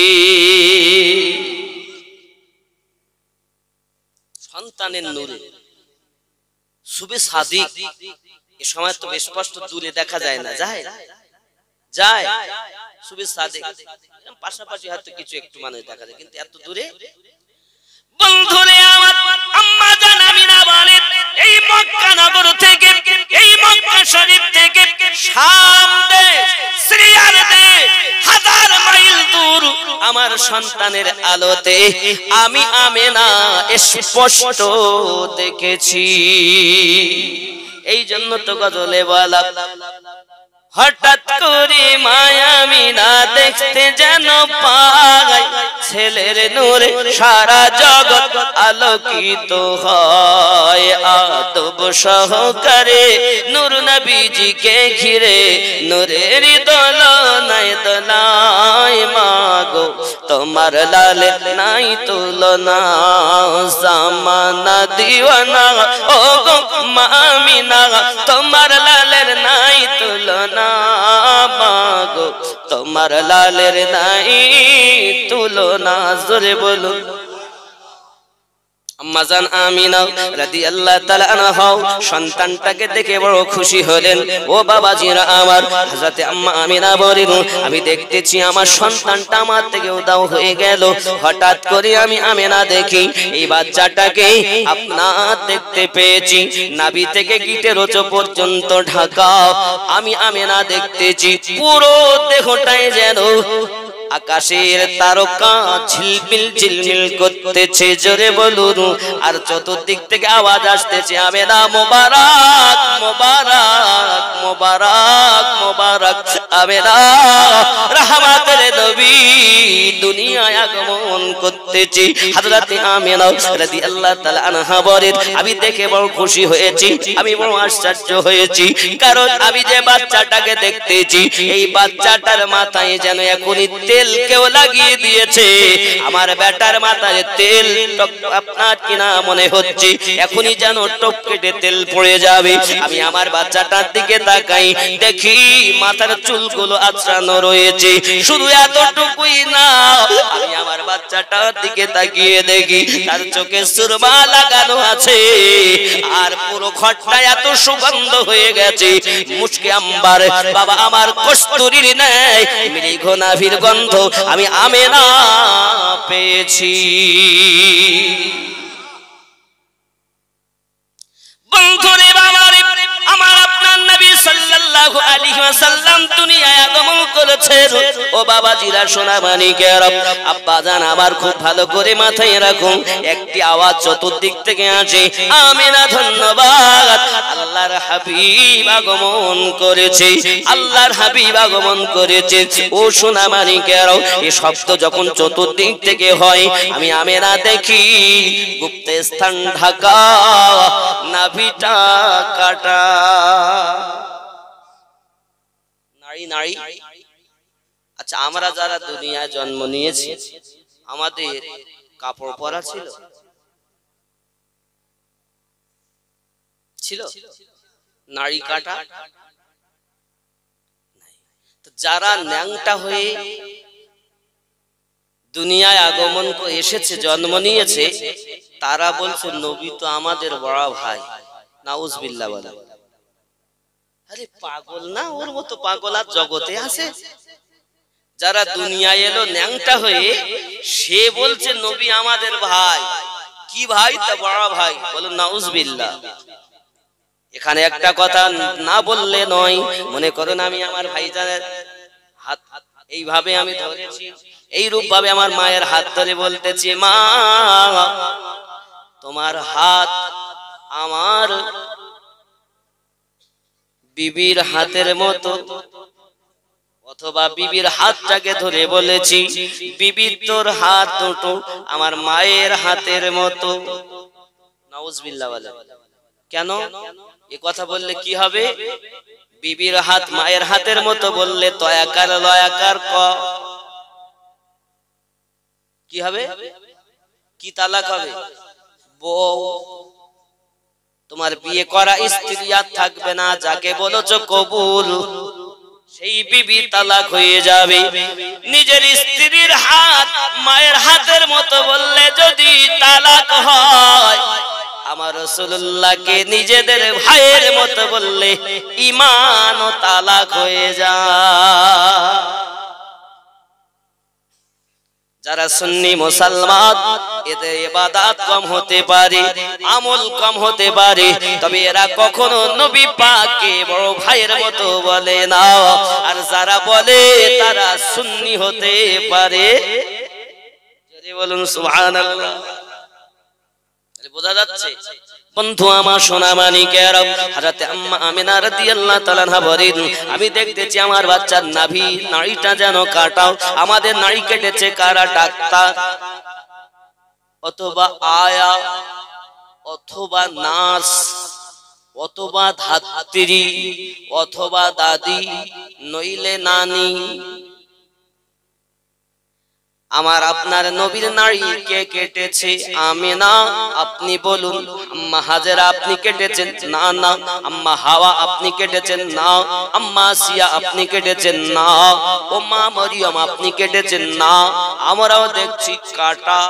সন্তানের নূরে সুবে সাদিক, এই সময় তো স্পষ্ট দূরে দেখা যায় না, যায় যায় সুবে সাদিক পাশাপাশি হয়তো কিছু একটু মানুষ দেখা যায়, কিন্তু এত দূরে। বন্ধুরে আমার, আম্মা জান আমিনা বলেন, এই মক্কা নগর থেকে, এই মক্কা শরীফ থেকে শাম দেশ, সিরিয়ার দেশ 1000 মাইল দূর আমার সন্তানের আলোতে আমি আমিনা স্পষ্ট দেখেছি। এই জন্য তো গজলে বলা, হঠাৎ করে মায়ামিনা দেখতে যেন পাই, ছেলের নূরে সারা জগৎ আলোকিত হয়। আদব সহকারে নূর নবীজিকে ঘিরে নূরের দোলনায় দোলায় মাগো, তোমার লালে নাই তুলনা, জামানা দিওয়ানা ও গো মামিনা, তোমার লালের নাই তুলনা মাগো, তোমার লালের নাই তুলনা। জোরে বলুন। আম্মা জান আমিনা রাদিয়াল্লাহু তাআলা আনহা সন্তানটাকে দেখে বড় খুশি হলেন। ও বাবাজিরা আমার, হযরতে আম্মা আমিনা বলেন, আমি দেখতেছি আমার সন্তানটা আমার থেকে উধাও হয়ে গেল। হঠাৎ করে আমি আমিনা দেখি এই বাচ্চাটাকে আপনার দেখতে পেয়েছি, নাভি থেকে গিটের ওচ পর্যন্ত ঢাকা। আমি আমিনা দেখতেছি পুরো দেহটাই যেন আকাশের তারকা ঝিলমিল ঝিলমিল করতেছে। জোরে বলুন। আর চতুর্দিক থেকে আওয়াজ আসতেছে, আমিনা মোবারক মোবারক মোবারক মোবারক আমেনা রহমতের নবী দুনিয়ায় আগমন করতেছি। হযরত আমেনা রাদিয়াল্লাহু তাআলা আনহা বলেন, আমি দেখে বড় খুশি হয়েছি, আমি বড় আশ্চর্য হয়েছি, কারণ আমি যে বাচ্চাটাকে দেখতেছি এই বাচ্চাটার মাথায় যেন এখনই তেল কেউ লাগিয়ে দিয়েছে। আমার বেটার মাথায় তেল আপনার কিনা মনে হচ্ছে এখনই যেন টপ কেটে তেল পড়ে যাবে। আমি আমার বাচ্চাটার দিকে তাকাই, দেখি মাথার চুলগুলো আঁচড়ানো রয়েছে। শুধু এতটুকুই না, আমি আমার বাচ্চাটার দিকে তাকিয়ে দেখি তার চোখে সুরমা লাগানো আছে, আর পুরো ঘরটা এত সুগন্ধ হয়ে গেছে, মুশকে আম্বার। বাবা আমার কস্তুরীর ন্যায় মৃগ নাভির গন্ধ আমি আমেনা পেয়েছি। বন্ধুরে বাবারে, আমার আপনার নবী সাল্লাল্লাহু আলাইহি ওয়াসাল্লাম দুনিয়ায় আগমন করেছেন। ও বাবাজিরা, সোনা মানিকেরা, আব্বাজান আমার খুব ভালো করে মাথায় রাখুন, একটি আওয়াজ চতুর্দিক থেকে আসে, আমিনা ধন্যবাদ, আল্লাহর হাবিব আগমন করেছে, আল্লাহর হাবিব আগমন করেছে। ও সোনা মানিকেরা, এই শব্দ যখন চতুর্দিক থেকে হয়, আমি আমিনা দেখি গুপ্ত স্থান ঢাকা, নাভিটা কাটা। নারী নারী, আচ্ছা আমরা যারা দুনিয়ায় জন্ম নিয়েছি আমাদের কাপড় পরা ছিল ছিল নারী কাটা? যারা ন্যাংটা হয়ে দুনিয়ায় আগমন এসেছে, জন্ম নিয়েছে, তারা বলছে নবী তো আমাদের বড় ভাই। নাউজুবিল্লাহ বলে। আরে পাগল না, ওর মতো পাগল আর জগতে আছে? যারা দুনিয়ায় এলো ন্যাংটা হয়ে, সে বলছে নবী আমাদের ভাই। কি ভাই? তা বড় ভাই। বলো নাউজুবিল্লাহ। এখানে একটা কথা না বললে নয়, মনে করেন আমি আমার ভাইজানের হাত এইভাবে আমি ধরেছি, এই রূপ ভাবে আমার মায়ের হাত ধরে বলতেছি, মা তোমার হাত আমার বিবির হাতের মতো, অথবা বিবির হাতটাকে ধরে বলেছি, বিবি তোর হাত দুটো আমার মায়ের হাতের মতো। নাউজুবিল্লাহ বলে। কেন এ কথা বললে কি হবে? বিবির হাত মায়ের হাতের মতো বললে তয়াকার লয়াকার ক কি হবে? কি তালাক হবে? বউ, তোমার বিয়ে করা স্ত্রী আর থাকবে না, যাকে বলেছো কবুল সেই বিবি তালাক হয়ে যাবে। নিজের স্ত্রীর হাত মায়ের হাতের মতো বললে যদি তালাক হয়, আমার রাসূলুল্লাহকে নিজেদের ভাইয়ের মতো বললে ঈমানও তালাক হয়ে যায়। যারা সুন্নি মুসলমান, এদের ইবাদত কম হতে পারে, আমল কম হতে পারে, তবে এরা কখনো নবী পাককে বড় ভাইয়ের মতো বলে না। আর যারা বলে তারা সুন্নি হতে পারে। যদি বলুন সুবহানাল্লাহ। বোঝা যাচ্ছে? বন্ধু আমার সোনা মানিকেরা, হযরত আম্মা আমিনা রাদিয়াল্লাহু তাআলা আনহা বলেন, আমি দেখতেছি আমার বাচ্চার নাভি নাড়িটা যেন কাটাও। আমাদের নাড়ি কেটেছে কারা? ডাক্তার, অথবা আয়া, অথবা নার্স, অথবা ধাত্রী, অথবা দাদি, নইলে নানি। আমার আপনার নবীর নাড়ি কে কেটেছে? আমিনা। আপনি বলুন। আম্মা হাজেরা আপনি কেটেছেন? না না। আম্মা হাওয়া আপনি কেটেছেন? না। আম্মা আসিয়া আপনি কেটেছেন? না। ও মা মরিয়ম আপনি কেটেছেন? না। আমরাও দেখছি কাটা।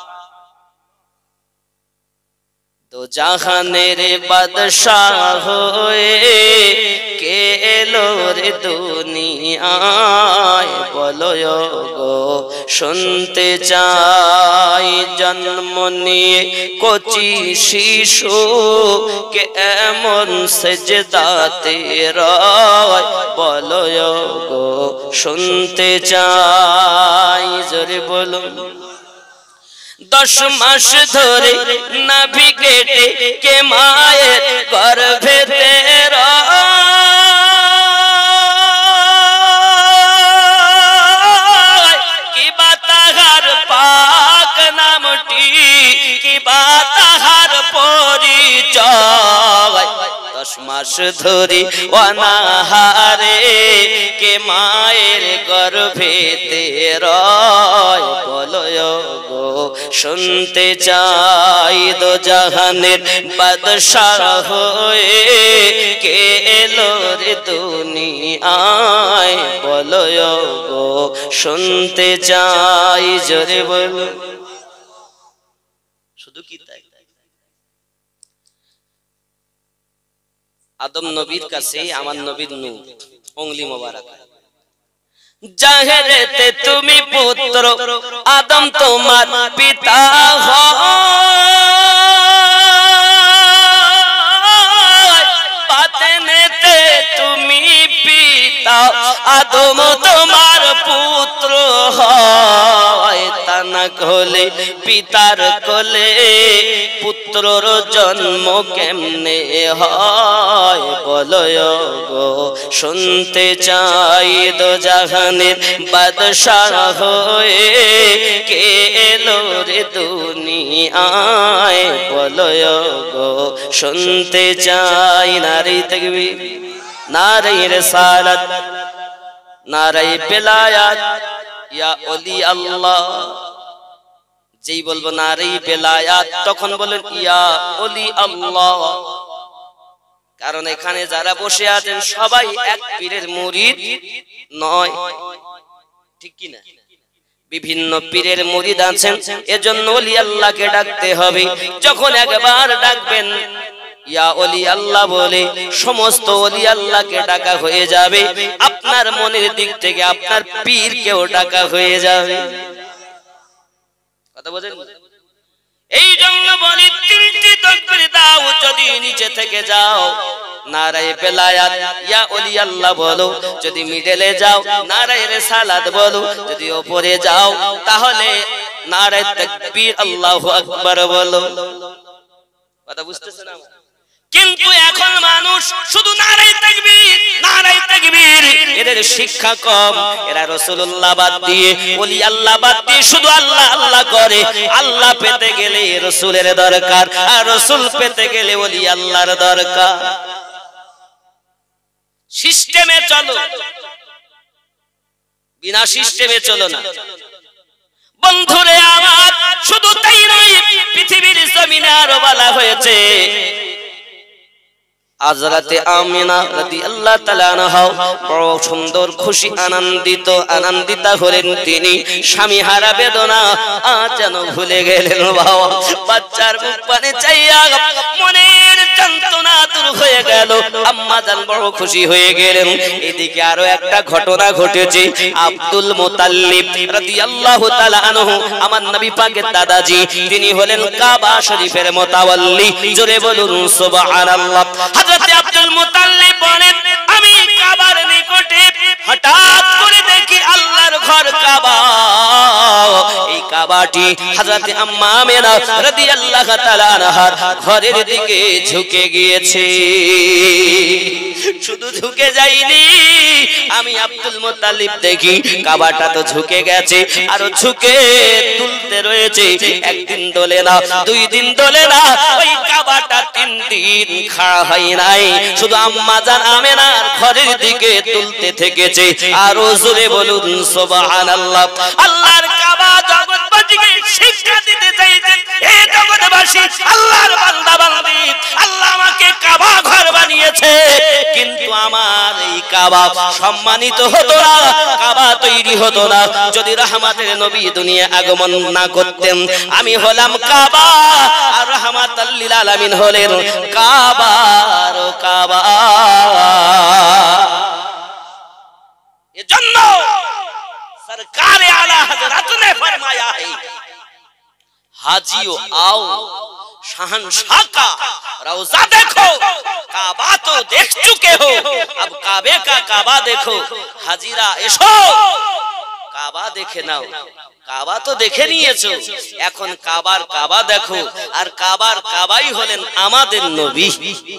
তো জাহানের বাদশাহ হয়ে কে এলো রে দুনিয়ায়, বলো গো শুনতে চাই। জন্ম নিয়ে কচি শিশু কে এমন সেজদাতে রয়, বলো গো শুনতে চাই। জোরে বলো। 10 মাস ধরে নাভি কেটে কে মায়ের গর্ভেতে রয়, 10 মাস ধরে অনাহারে কে মায়ের গর্ভেতে রয় বলো গো শুনতে চাই দো জাহানের বাদশাহ হয়ে কে এলো রে দুনিয়ায় বলো গো শুনতে চাই জোরে বলো শুধু কি তাই আদম নবীর কাছে আমার নবীর নূর উংলি মোবারক জাহেরেতে তুমি পুত্র আদম তোমার পিতা হয় বাতেনেতে তুমি পিতা আদম তোমার পুত্র হয় তা না হলে পিতার কোলে পুত্রর জন্ম কেমনে হয় বলো গো শুনতে চাই দো জাহানের বাদশাহ হয়ে কে এলো রে দুনিয়ায় বলো গো শুনতে চাই নারী তাকবীর নারে রিসালাত নারে বেলায়াত ইয়া ওলি আল্লাহ যেই বলবো নারী বেলায়াত তখন বলেন ইয়া ওলি আল্লাহ কারণ এখানে যারা বসে আছেন সবাই এক পীরের মুরিদ নয় ঠিক কি না বিভিন্ন পীরের মুরিদ আছেন এজন্য ওলি আল্লাহকে ডাকতে হবে যখন একবার ডাকবেন ইয়া ওলি আল্লাহ বলে সমস্ত ওলি আল্লাহকে ডাকা হয়ে যাবে আপনার মনের দিক থেকে আপনার পীরকেও ডাকা হয়ে যাবে কথা বোঝেন এই জন্য বলি তিনটি তাকবীর দাও যদি নিচে থেকে যাও নারায়ে বেলায়াত ইয়া ওলি আল্লাহ বলো যদি মিডলে যাও নারায়ে রিসালাত বলো যদি উপরে যাও তাহলে নারায়ে তাকবীর আল্লাহু আকবার বলো কথা বুঝতেছেন না কিন্তু এখন মানুষ শুধু নারায়ে তাকবীর এদের শিক্ষা কম এরা রাসূলুল্লাহ বাদ দিয়ে ওলি আল্লাহ বাদ দিয়ে শুধু আল্লাহ আল্লাহ করে আল্লাহ পেতে গেলে রাসূলের দরকার আর রাসূল পেতে গেলে ওলি আল্লাহর দরকার সিস্টেমে চলো বিনা সিস্টেমে চলো না বন্ধুরে আমার শুধু তাই নয় পৃথিবীর জমিনে আরো বলা হয়েছে হযরতে আমিনা রাদিয়াল্লাহু তাআলা আনহা বড় সুন্দর খুশি আনন্দিতা হলেন তিনি স্বামী হারা বেদনা আজ যেন ভুলে গেলেন বাবা বাচ্চার মুখ পানে চাইয়া মনের যন্ত্রণা দূর হয়ে গেল আম্মা জান বড় খুশি হয়ে গেলেন এদিকে আরো একটা ঘটনা ঘটেছে আব্দুল মুতাল্লিব রাদিয়াল্লাহু তাআলা আনহু আমার নবী পাকের দাদাজি তিনি হলেন কাবা শরীফের মুতাওয়াল্লি জোরে বলুন সুবহানাল্লাহ হযরত আব্দুল মুতাল্লিব বলেন আমি কাবার নিকটে হঠাৎ করে দেখি আল্লাহর ঘর কাবা এই কাবাটি হযরত আম্মা আমিনা রাদিয়াল্লাহু তাআলা আনহার ঘরের দিকে ঝুঁকে গিয়েছে শুধু ঝুঁকে যায়নি আমি আব্দুল মুতাল্লিব দেখি কাবাটা তো ঝুঁকে গেছে আর ঝুঁকে তুলতে রয়েছে একদিন দোলে না দুই দিন দোলে না ওই কাবাটা 3 দিন খাড়া হয় নাই শুধু আম্মা জান আমিনার ঘরের দিকে তুলতে থেকেছে আর জোরে বলুন সুবহানাল্লাহ আল্লাহর কাবা জগৎবাসীকে শিক্ষা দিতে চাইছেন এই জগৎবাসী আল্লাহর বান্দা বান্দি আল্লাহ আমাকে কাবা ঘর বানিয়েছে কিন্তু আমার এই কাবা সম্মানিত হতো না কাবা তৈরি হতো না যদি রহমতের নবী দুনিয়া আগমন না করতেন আমি হলাম কাবা আর রহমাতুল লিল আলামিন হলেন কাবার কাবা এজন্য সরকারে আলা হযরত ने फरमाया है हाजियो आओ शहंशाह का रोजा देखो काबा तो देख चुके हो अब काबे का काबा देखो हाजिरा এসো কাবা দেখে নাও কাবা তো দেখে নিয়েছো এখন কাবার কাবা দেখো আর কাবার কাবাই হলেন আমাদের নবী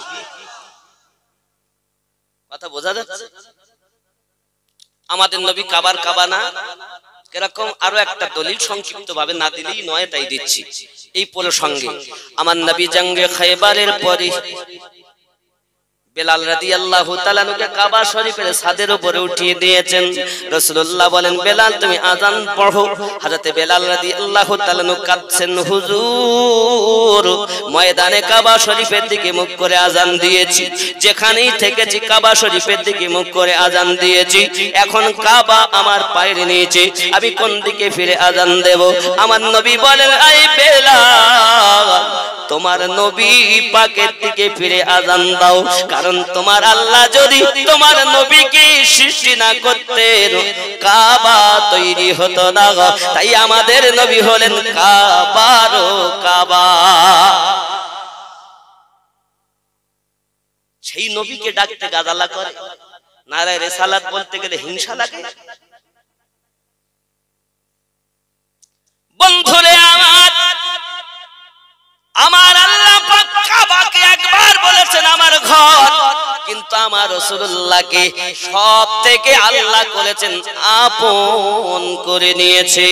কথা বোঝা যাচ্ছে আমাদের নবী কাবার কাবা না এরকম আরো একটা দলিল সংক্ষিপ্ত ভাবে না দিলেই নয় তাই দিচ্ছি এই প্রসঙ্গে আমার নবী জঙ্গে খায়বারের পরে বেলাল রাদিয়াল্লাহু তাআলা নুকে কাবা শরীফের ছাদের উপরে উঠিয়ে দিয়েছেন। রাসূলুল্লাহ বলেন, বেলাল তুমি আযান পড়ো। হযরতে বেলাল রাদিয়াল্লাহু তাআলা নু কাঁদছেন, হুজুর ময়দানে কাবা শরীফের দিকে মুখ করে আযান দিয়েছি, যেখানেই থেকেছি কাবা শরীফের দিকে মুখ করে আযান দিয়েছি, এখন কাবা আমার পায়ের নিচে, আমি কোন দিকে ফিরে আযান দেব? আমার নবী বলেন, এই বেলাল তোমার নবী পাকের দিকে ফিরে আযান দাও, কারণ তোমার আল্লাহ যদি তোমার নবীকে সৃষ্টি না করতেন কাবা তৈরি হতো না। তাই আমাদের নবী হলেন কাবারও কাবা। সেই নবীকে ডাকতে গাদালা করে, নারায়ে রিসালাত বলতে গেলে হিংসা লাগে। বন্ধুরে আমার আল্লাহ পাক কাবাকে একবার বলেছেন আমার ঘর, কিন্তু আমার রাসূলুল্লাহকে সব থেকে আল্লাহ করেছেন আপন করে নিয়েছে।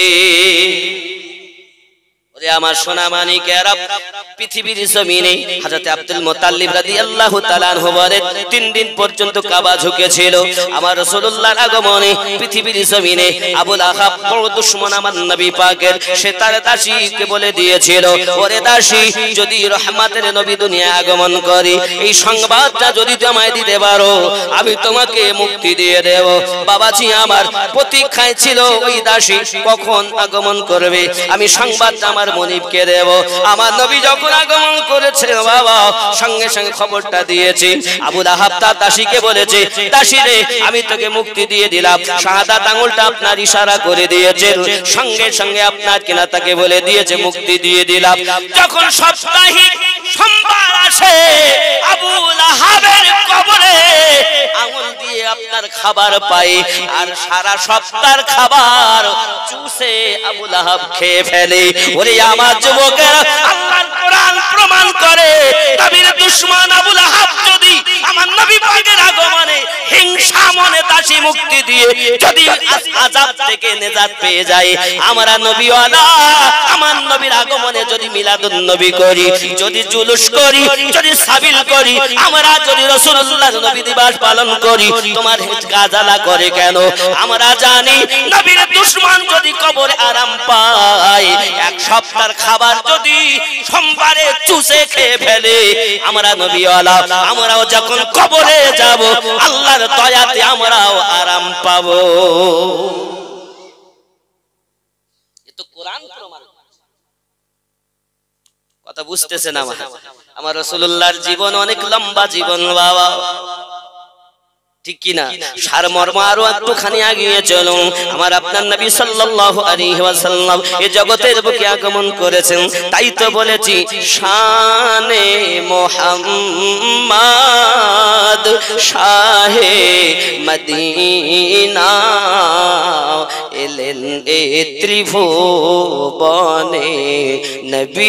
ওরে আমার সোনা মানিকেরা, পৃথিবীর জমিনে হযরত আব্দুল মুত্তালিব রাদিয়াল্লাহু তাআলা আনহু বলেন 3 দিন পর্যন্ত কাবা ঝুঁকেছিল। আমার রাসূলুল্লাহর আগমনে পৃথিবীর জমিনে আবু লাহাব বড় দুশমন আমার নবী পাকের, সে তার দাসীকে বলে দিয়েছিল, ওরে দাসী যদি রহমতের নবী দুনিয়া আগমন করে এই সংবাদটা যদি আমায় দিতে পারো আমি তোমাকে মুক্তি দিয়ে দেব। বাবাজি আমার প্রতীক্ষায় ছিল ওই দাসী কখন আগমন করবে, আমি সংবাদটা আমার মনিবকে দেব। আমার নবী যখন আগমন করেছে বাবা সঙ্গে সঙ্গে খবরটা দিয়েছে। আবু লাহাব তার দাসীকে বলেছে, দাসী রে আমি তোকে মুক্তি দিয়ে দিলাম, শাহাদাত আঙ্গুলটা আপনার ইশারা করে দিয়েছে, সঙ্গে সঙ্গে আপনার কিনা তাকে বলে দিয়েছে মুক্তি দিয়ে দিলাম। যখন সাপ্তাহিক সোমবার আসে আবু লাহাবের কবরে আঙ্গুল দিয়ে আপনার খাবার পাই, আর সারা সপ্তাহের খাবার চুষে আবু লাহাব খেয়ে ফেলে। ওরে আমার যুবকেরা, আল্লাহর কোরআন প্রমাণ করে নবীর দুশমন আবু লাহাব যদি আমার নবী পাকের আগমনে হিংসা মনে দাসী মুক্তি দিয়ে যদি আযাব থেকে নিজাত পেয়ে যায়, আমরা নবীওয়ালা আমার নবীর আগমনে যদি মিলাদুন নবী করি, যদি জুলুস করি, যদি সাবিল করি, আমরা যদি রাসূলুল্লাহর নবী দিবস পালন করি, তোমার গাজালা করে কেন? আমরা জানি নবীর দুশমন যদি কবরে আরাম পায়, এক সপ্তাহের খাবার যদি সোমবারে চুষে খেয়ে ফেলে, আমরা নবীওয়ালা আমরাও যখন কবরে যাব আল্লাহর দয়াতে আমরাও আরাম পাবো। এ তো কোরআন প্রমাণ। কথা বুঝতেছেন আমার রাসূলুল্লাহর জীবন অনেক লম্বা জীবন বাবা, ঠিক কি না? সারমর্ম আরো একটুখানি এগিয়ে চলুন। আমার আপনার নবী সাল্লাল্লাহু আলাইহি ওয়াসাল্লাম এই জগতের বুকে আগমন করেছেন, তাই তো বলেছি শানে মুহাম্মদ শাহে মদিনা এলেন এ ত্রিভুবনে নবী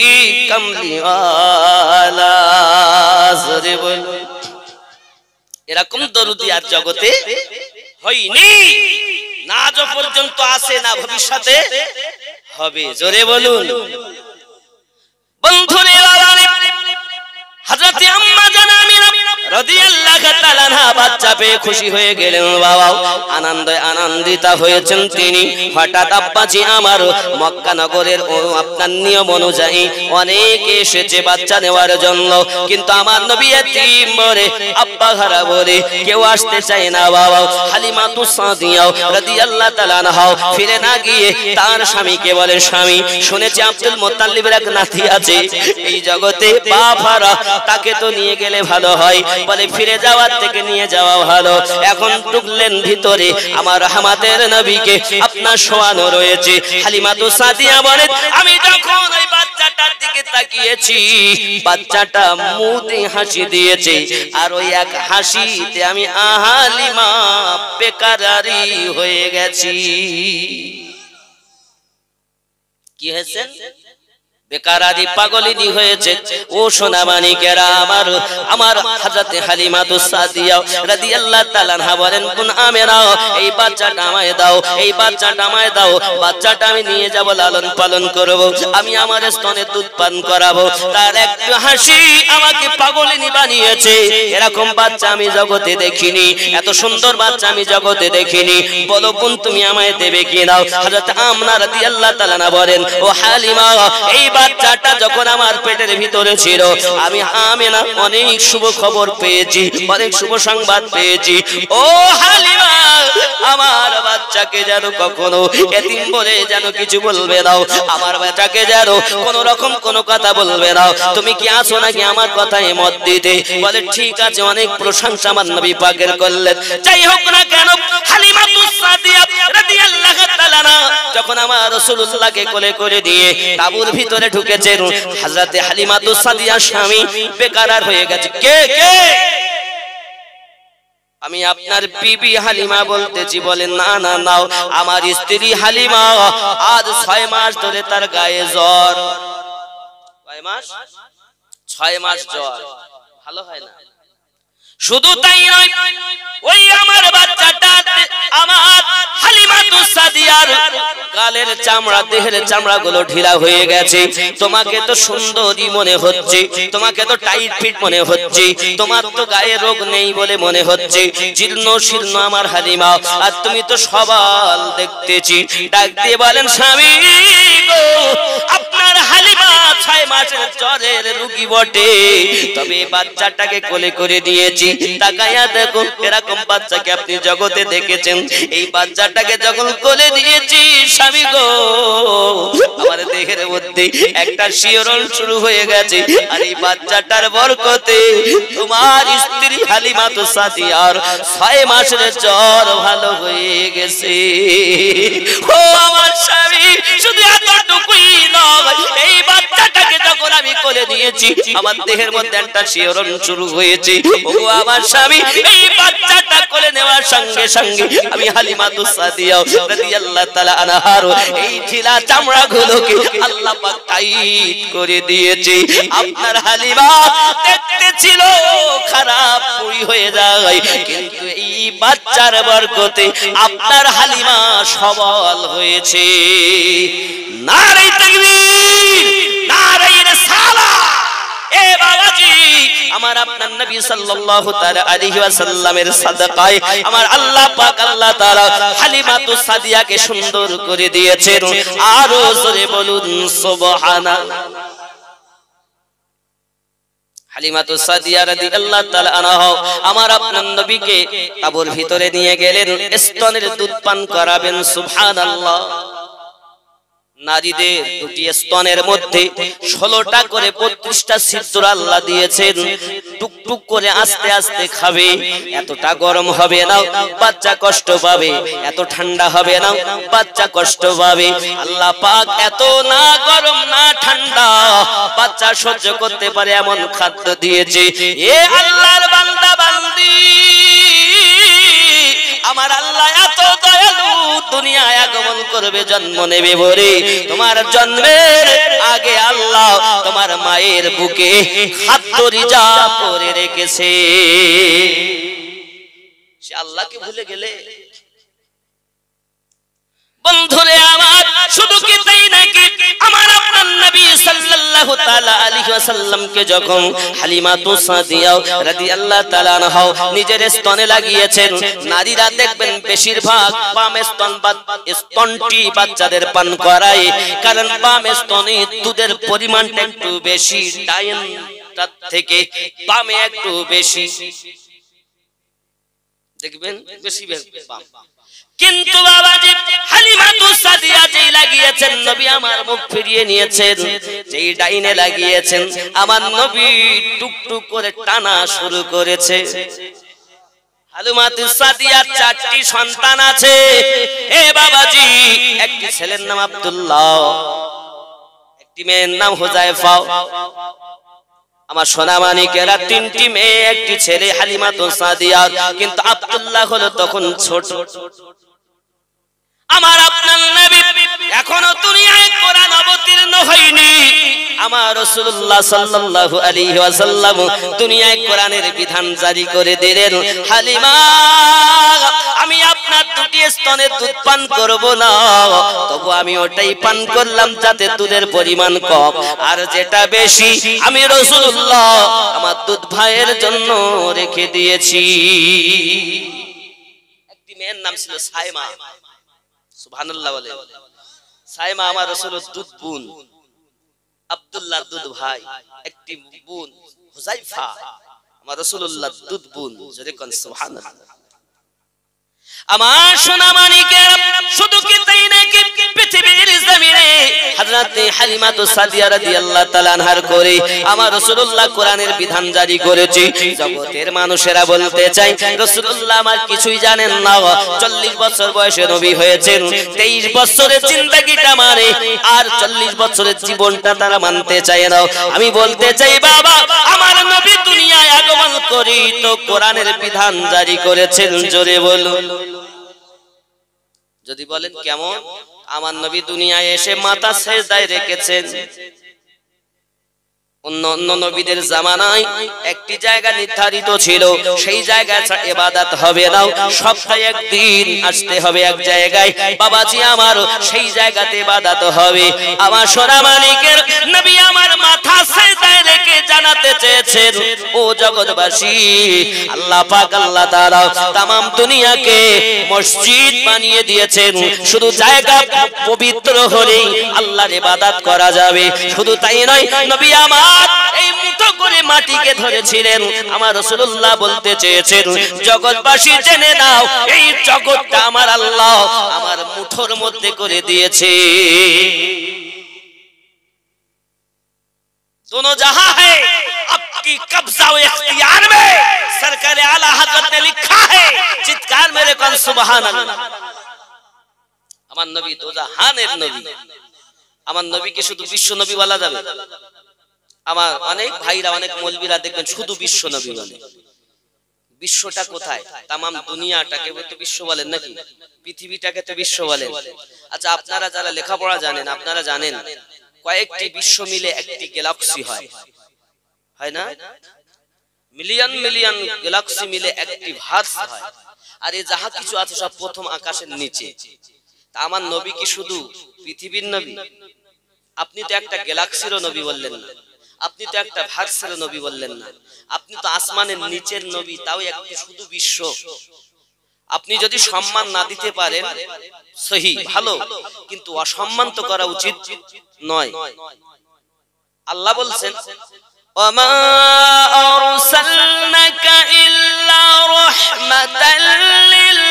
কামলিওয়ালা। জোরে বল, এরকম দরুদি আর জগতে হয়নি, না আজ পর্যন্ত আসে না ভবিষ্যতে হবে। জোরে বলুন বন্ধুরে। হযরত আম্মা জান আমিনা রাদিয়াল্লাহু তাআলা আনহা বাচ্চা পেয়ে খুশি হয়ে গেলেন বাবা, আনন্দে আনন্দিতা হয়েছেন তিনি। হঠাৎ আব্বাজি আমার মক্কা নগরের আপনার নিয়ম অনুযায়ী অনেকে এসেছে বাচ্চা নেওয়ার জন্য, কিন্তু আমার নবী এতিম বলে আব্বা হারা বলে কেউ আসতে চায় না বাবা। হালিমাতুস সাদিয়া রাদিয়াল্লাহু তাআলা আনহা ফিরে না গিয়ে তার স্বামীকে বলে, স্বামী শুনেছি আব্দুল মুত্তালিবের এক নাতি আছে এই জগতে, বাপ হারা, তাকে তো নিয়ে গেলে ভালো হয়। বলে ফিরে যাওয়ার থেকে নিয়ে যাওয়া ভালো। এখন ঢুকলেন ভিতরে, আমার রহমতের নবীকে আপনার শোয়ানো রয়েছে। হালিমাতুস সাদিয়া বলেন, আমি যখন ওই বাচ্চাটার দিকে তাকিয়েছি বাচ্চাটা মুখে হাসি দিয়েছে, আর ওই এক হাসিতে আমি হালিমা বেকারারি হয়ে গেছি। কি হয়েছে? বেকারাদি পাগলিনী হয়েছে। ও সোনা মানিকেরা আমার, আমার হযরত হালিমাতুস সাদিয়া রাদিয়াল্লাহু তাআলা আনহা বলেন, কোন আমেরা এই বাচ্চাটা আমায় দাও, এই বাচ্চাটা আমায় দাও, বাচ্চাটা আমি নিয়ে যাব, লালন পালন করব, আমি আমার স্তনে দুধ পান করাবো। তার একটু হাসি আমাকে পাগলিনী বানিয়েছে। এরকম বাচ্চা আমি জগতে দেখিনি, এত সুন্দর বাচ্চা আমি জগতে দেখিনি। বলো বোন তুমি আমায় দেবে কি নাও? হযরত আমিনা রাদিয়াল্লাহু তাআলা আনহা বলেন, ও হালিমা এই বাচ্চাটা যখন আমার পেটের ভিতরে ছিল, আমি আমিনা অনেক শুভ খবর পেয়েছি, অনেক শুভ সংবাদ পেয়েছি। ও হালিমা আমার বাচ্চাকে যেন কখনো এতিম বলে যেন কিছু বলবে নাও, আমার বাচ্চাকে যেন কোন রকম কোনো কথা বলবে নাও। তুমি কি আছো নাকি আমার কথায় মত দিতে? বলে ঠিক আছে, অনেক প্রশংসা আমার নবী পাকের করলেন। যাই হোক না কেন, হালিমাতুস সাদিয়া রাদিয়াল্লাহু তাআলা যখন আমার রাসূলুল্লাহকে কোলে করে দিয়ে তাঁবুর ভিতরে ঢুকেছেন, হযরতে হালিমাতুস সাদিয়ার স্বামী বেকারার হয়ে গেছে। কে কে? আমি আপনার বিবি হালিমা বলতেছি। বলেন না না নাও, আমার স্ত্রী হালিমা। আজ 6 মাস ধরে তার গায়ে জ্বর। কয় মাস? 6 মাস জ্বর, ভালো হয় না। শুধু তাই নয়, ওই আমার বাচ্চাটা আমার হালিমাতুস সাদিয়ার গালের চামড়া, দেহের চামড়াগুলো ঢিলা হয়ে গেছে। তোমাকে তো সুন্দরী মনে হচ্ছে, তোমাকে তো টাইট ফিট মনে হচ্ছে, তোমার তো গায়ে রোগ নেই বলে মনে হচ্ছে, জীর্ণ শীর্ণ আমার হালিমা, আর তুমি তো সবাল দেখতেছি। ডাক দিয়ে বলেন, স্বামী গো, আপনার হালিমা 6 মাসের জ্বরের রোগী বটে, তবে বাচ্চাটাকে কোলে করে দিয়েছি। তাকায়া দেখুন, এরকম বাচ্চাকে আপনি জগতে দেখেছেন? এই বাচ্চাটাকে যখন কোলে দিয়েছি স্বামী গো, আমার দেহের মধ্যে একটা শিহরণ শুরু হয়ে গেছে। আর এই বাচ্চাটার বরকতে তোমার স্ত্রী হালিমাতুস সাদিয়ার 6 মাসের জ্বর ভালো হয়ে গেছে। ও আমার স্বামী, শুধু এতটুকুই নয়, এই বাচ্চাটাকে যখন আমি কোলে দিয়েছি আমার দেহের মধ্যে একটা শিহরণ শুরু হয়েছে। ও আমার স্বামী, এই বাচ্চাটা কোলে নেওয়ার সঙ্গে সঙ্গে আমি হালিমাতুস সাদিয়া রাদিয়াল্লাহু তাআলা আনহার এই ঢিলা চামড়াগুলোকে আল্লাহ পাক টাইট করে দিয়েছে। আপনার হালিমা দেখতে ছিল খারাপ পুরি হয়ে যায়, কিন্তু এই বাচ্চার বরকতে আপনার হালিমা সবল হয়েছে। নারে তাকবীর, নারে রিসালাত। এ বাবাজি, আমার আপনার নবী সাল্লাল্লাহু তাআলা আলাইহি ওয়াসাল্লামের সাদাকায় আমার আল্লাহ পাক আল্লাহ তাআলা হালিমাতুস সাদিয়াকে সুন্দর করে দিয়েছেন। আরো জোরে বলুন সুবহানাল্লাহ। হালিমাতুস সাদিয়া রাদিয়াল্লাহু তাআলা আনহা আমার আপনার নবীকে তাঁবুর ভিতরে নিয়ে গেলেন, স্তনের দুধ পান করাবেন। সুবহানাল্লাহ। নারীদের দুটি স্তনের মধ্যে 16টা করে 32টা ছিদ্র আল্লাহ দিয়েছেন। টুকটুক করে আস্তে আস্তে খাবে। এতটা গরম হবে না, বাচ্চা কষ্ট পাবে। এত ঠান্ডা হবে না, বাচ্চা কষ্ট পাবে। আল্লাহ পাক এত না গরম না ঠান্ডা, বাচ্চা সহ্য করতে পারে এমন খাদ্য দিয়েছে। এ আল্লাহর বান্দা বান্দি, আমার আল্লাহ এত দয়ালু, দুনিয়ায় আগমন করবে, জন্ম নেবে বলে তোমার জন্মের আগে আল্লাহ তোমার মায়ের বুকে খাদ্য রিজার্ভ করে রেখেছে। সে আল্লাহকে ভুলে গেলে? বন্ধুরে আমার, শুধু কি তাই নাকি, আমার আপনার নবী সাল্লাল্লাহু তাআলা আলাইহি ওয়াসাল্লামকে যখন হালিমাতুস সাদিয়া রাদিয়াল্লাহু তাআলা আনহা নিজের স্তনে লাগিয়েছেন, নারীরা দেখবেন বেশিরভাগ বাম স্তনটি বাচ্চাদের পান করায়, কারণ বাম স্তনে দুধের পরিমাণটা একটু বেশি, ডাইনটা থেকে বামে একটু বেশি, দেখবেন বেশি বাম। কিন্তু বাবাজি, হালিমাতুস সাদিয়া যেই লাগিয়েছেন, নবী আমার মুখ ফিরিয়ে নিয়েছেন। যেই ডাইনে লাগিয়েছেন, আমার নবী টুকটুক করে টানা শুরু করেছে। হালিমাতুস সাদিয়ার 4টি সন্তান আছে। এ বাবাজি, একটি ছেলের নাম আব্দুল্লাহ, একটি মেয়ের নাম হুযায়ফা। আমার সোনা মানিকেরা, 3টি মেয়ে, একটি ছেলে হালিমাতুস সাদিয়া। কিন্তু আব্দুল্লাহ হলো তখন ছোট। আমার আপনার নবী এখনো দুনিয়ায় কোরআন অবতীর্ণ জন্য হয়নি, আমার রাসূলুল্লাহ সাল্লাল্লাহু আলাইহি ওয়াসাল্লাম দুনিয়ায় কোরআনের বিধান জারি করে দিলেন, হালিমা আমি আপনার দুটি স্তনের দুধ পান করব না, তবু আমি ওটাই পান করলাম যাতে দুধের পরিমাণ কম, আর যেটা বেশি আমি রাসূলুল্লাহ আমার দুধ ভাইয়ের জন্য রেখে দিয়েছি। একটি মেয়ের নাম ছিল সাইমা, সুবহানাল্লাহ বলে। সাইমা আমার রাসূলের দুধ বোন, আব্দুল্লাহ দুধ ভাই। একটি বোন হুযায়ফা আমার রাসূলুল্লাহ দুধ বোন। জোরে কোন সুবহানাল্লাহ। আমার সোনা মানিকের শুধু কি তাই নাকি, পৃথিবীর জমিনে হযরত হালিমা সাদিয়া রাদিয়াল্লাহু তাআলা আনহার করে আমার রাসূলুল্লাহ কোরআনের বিধান জারি করেছে। জগতের মানুষেরা বলতে চাই রাসূলুল্লাহ আমার কিছুই জানেন না, 40 বছর বয়সে নবী হয়েছেন, 23 বছরের জিন্দেগিটা মানে আর 40 বছরের জীবনটা তারা মানতে চায় না। আমি বলতে চাই বাবা, আমার নবী দুনিয়ায় আগমন করি তো কোরআনের বিধান জারি করেছেন। জোরে বলুন। যদি বলেন কেমন, আমার নবী দুনিয়ায় এসে মাথা সেজদায় রেখেছেন। অন্য নবীদের জামানায় একটি জায়গা নির্ধারিত ছিল, সেই জায়গায় ইবাদত হবে না, সপ্তাহে একদিন আসতে হবে এক জায়গায়, বাবাজি আমার সেই জায়গাতে ইবাদত হবে। আমার সোনা মালিকের নবী আমার মাথা সেজদায় রেখে জানাতে চেয়েছেন, ও জগৎবাসী, আল্লাহ পাক আল্লাহ তাআলা तमाम দুনিয়াকে মসজিদ বানিয়ে দিয়েছেন, শুধু জায়গা পবিত্র হলেই আল্লাহর ইবাদত করা যাবে। শুধু তাই নয়, নবী আমার এই মুঠো করে মাটিকে ধরেছিলেন। আমার রাসূলুল্লাহ বলতে চেয়েছেন, জগৎবাসী জেনে নাও এই জগৎটা আমার আল্লাহ আমার মুঠোর মধ্যে করে দিয়েছে। दोनों जहां है आपकी कब्जा व इख्तियार में, सरकार आला हजरत ने लिखा है, चित्कार मेरे कौन सुभान अल्लाह। আমার নবী তো জাহানের নবী। আমার নবীকে শুধু বিশ্ব নবী বলা যাবে? আমার অনেক ভাইরা অনেক মৌলবীরা দেখবেন শুধু বিশ্ব নবী বলে। বিশ্বটা কোথায়? तमाम দুনিয়াটাকে তো বিশ্ব বলেন নাকি? পৃথিবীটাকে তো বিশ্ব বলেন। আচ্ছা, আপনারা যারা লেখাপড়া জানেন, আপনারা জানেন কয়েকটি বিশ্ব মিলে একটি গ্যালাক্সি হয়, হয় না? মিলিয়ন মিলিয়ন গ্যালাক্সি মিলে একটি ভার্স হয়। আর এই যাহা কিছু আছে সব প্রথম আকাশের নিচে। তা আমার নবী কি শুধু পৃথিবীর নবী? আপনি তো একটা গ্যালাক্সিরও নবী বললেন না, আপনি তো একটা ভার্সেরও নবী বললেন না, আপনি তো আসমানের নিচের নবী, তাও একটি শুধু বিশ্ব। আপনি যদি সম্মান না দিতে পারেন সহি ভালো, কিন্তু অসম্মান তো করা উচিত নয়। আল্লাহ বলছেন, ওমা আরসালনাকা ইল্লা রাহমাতাল লিল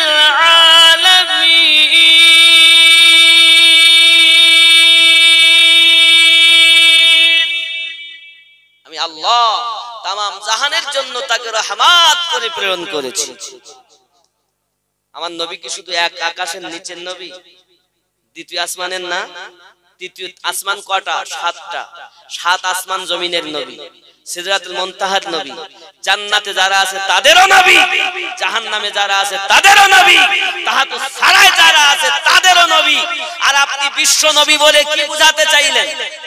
আলামিন। আমি আল্লাহ तमाम জাহানের জন্য তাকে রহমত করে প্রেরণ করেছি। আমার নবী কি শুধু এক আকাশের নিচের নবী? দ্বিতীয় আসমানের না? তৃতীয় আসমান কয়টা? 7টা। 7 আসমান জমিনের নবী, সিদরাতুল মুনতাহার নবী, জান্নাতে যারা আছে তাদেরও নবী, জাহান্নামে যারা আছে তাদেরও নবী, তাহাতুস সারায় যারা আছে তাদেরও নবী। আর আপনি বিশ্ব নবী বলে কি বুঝাতে চাইলেন?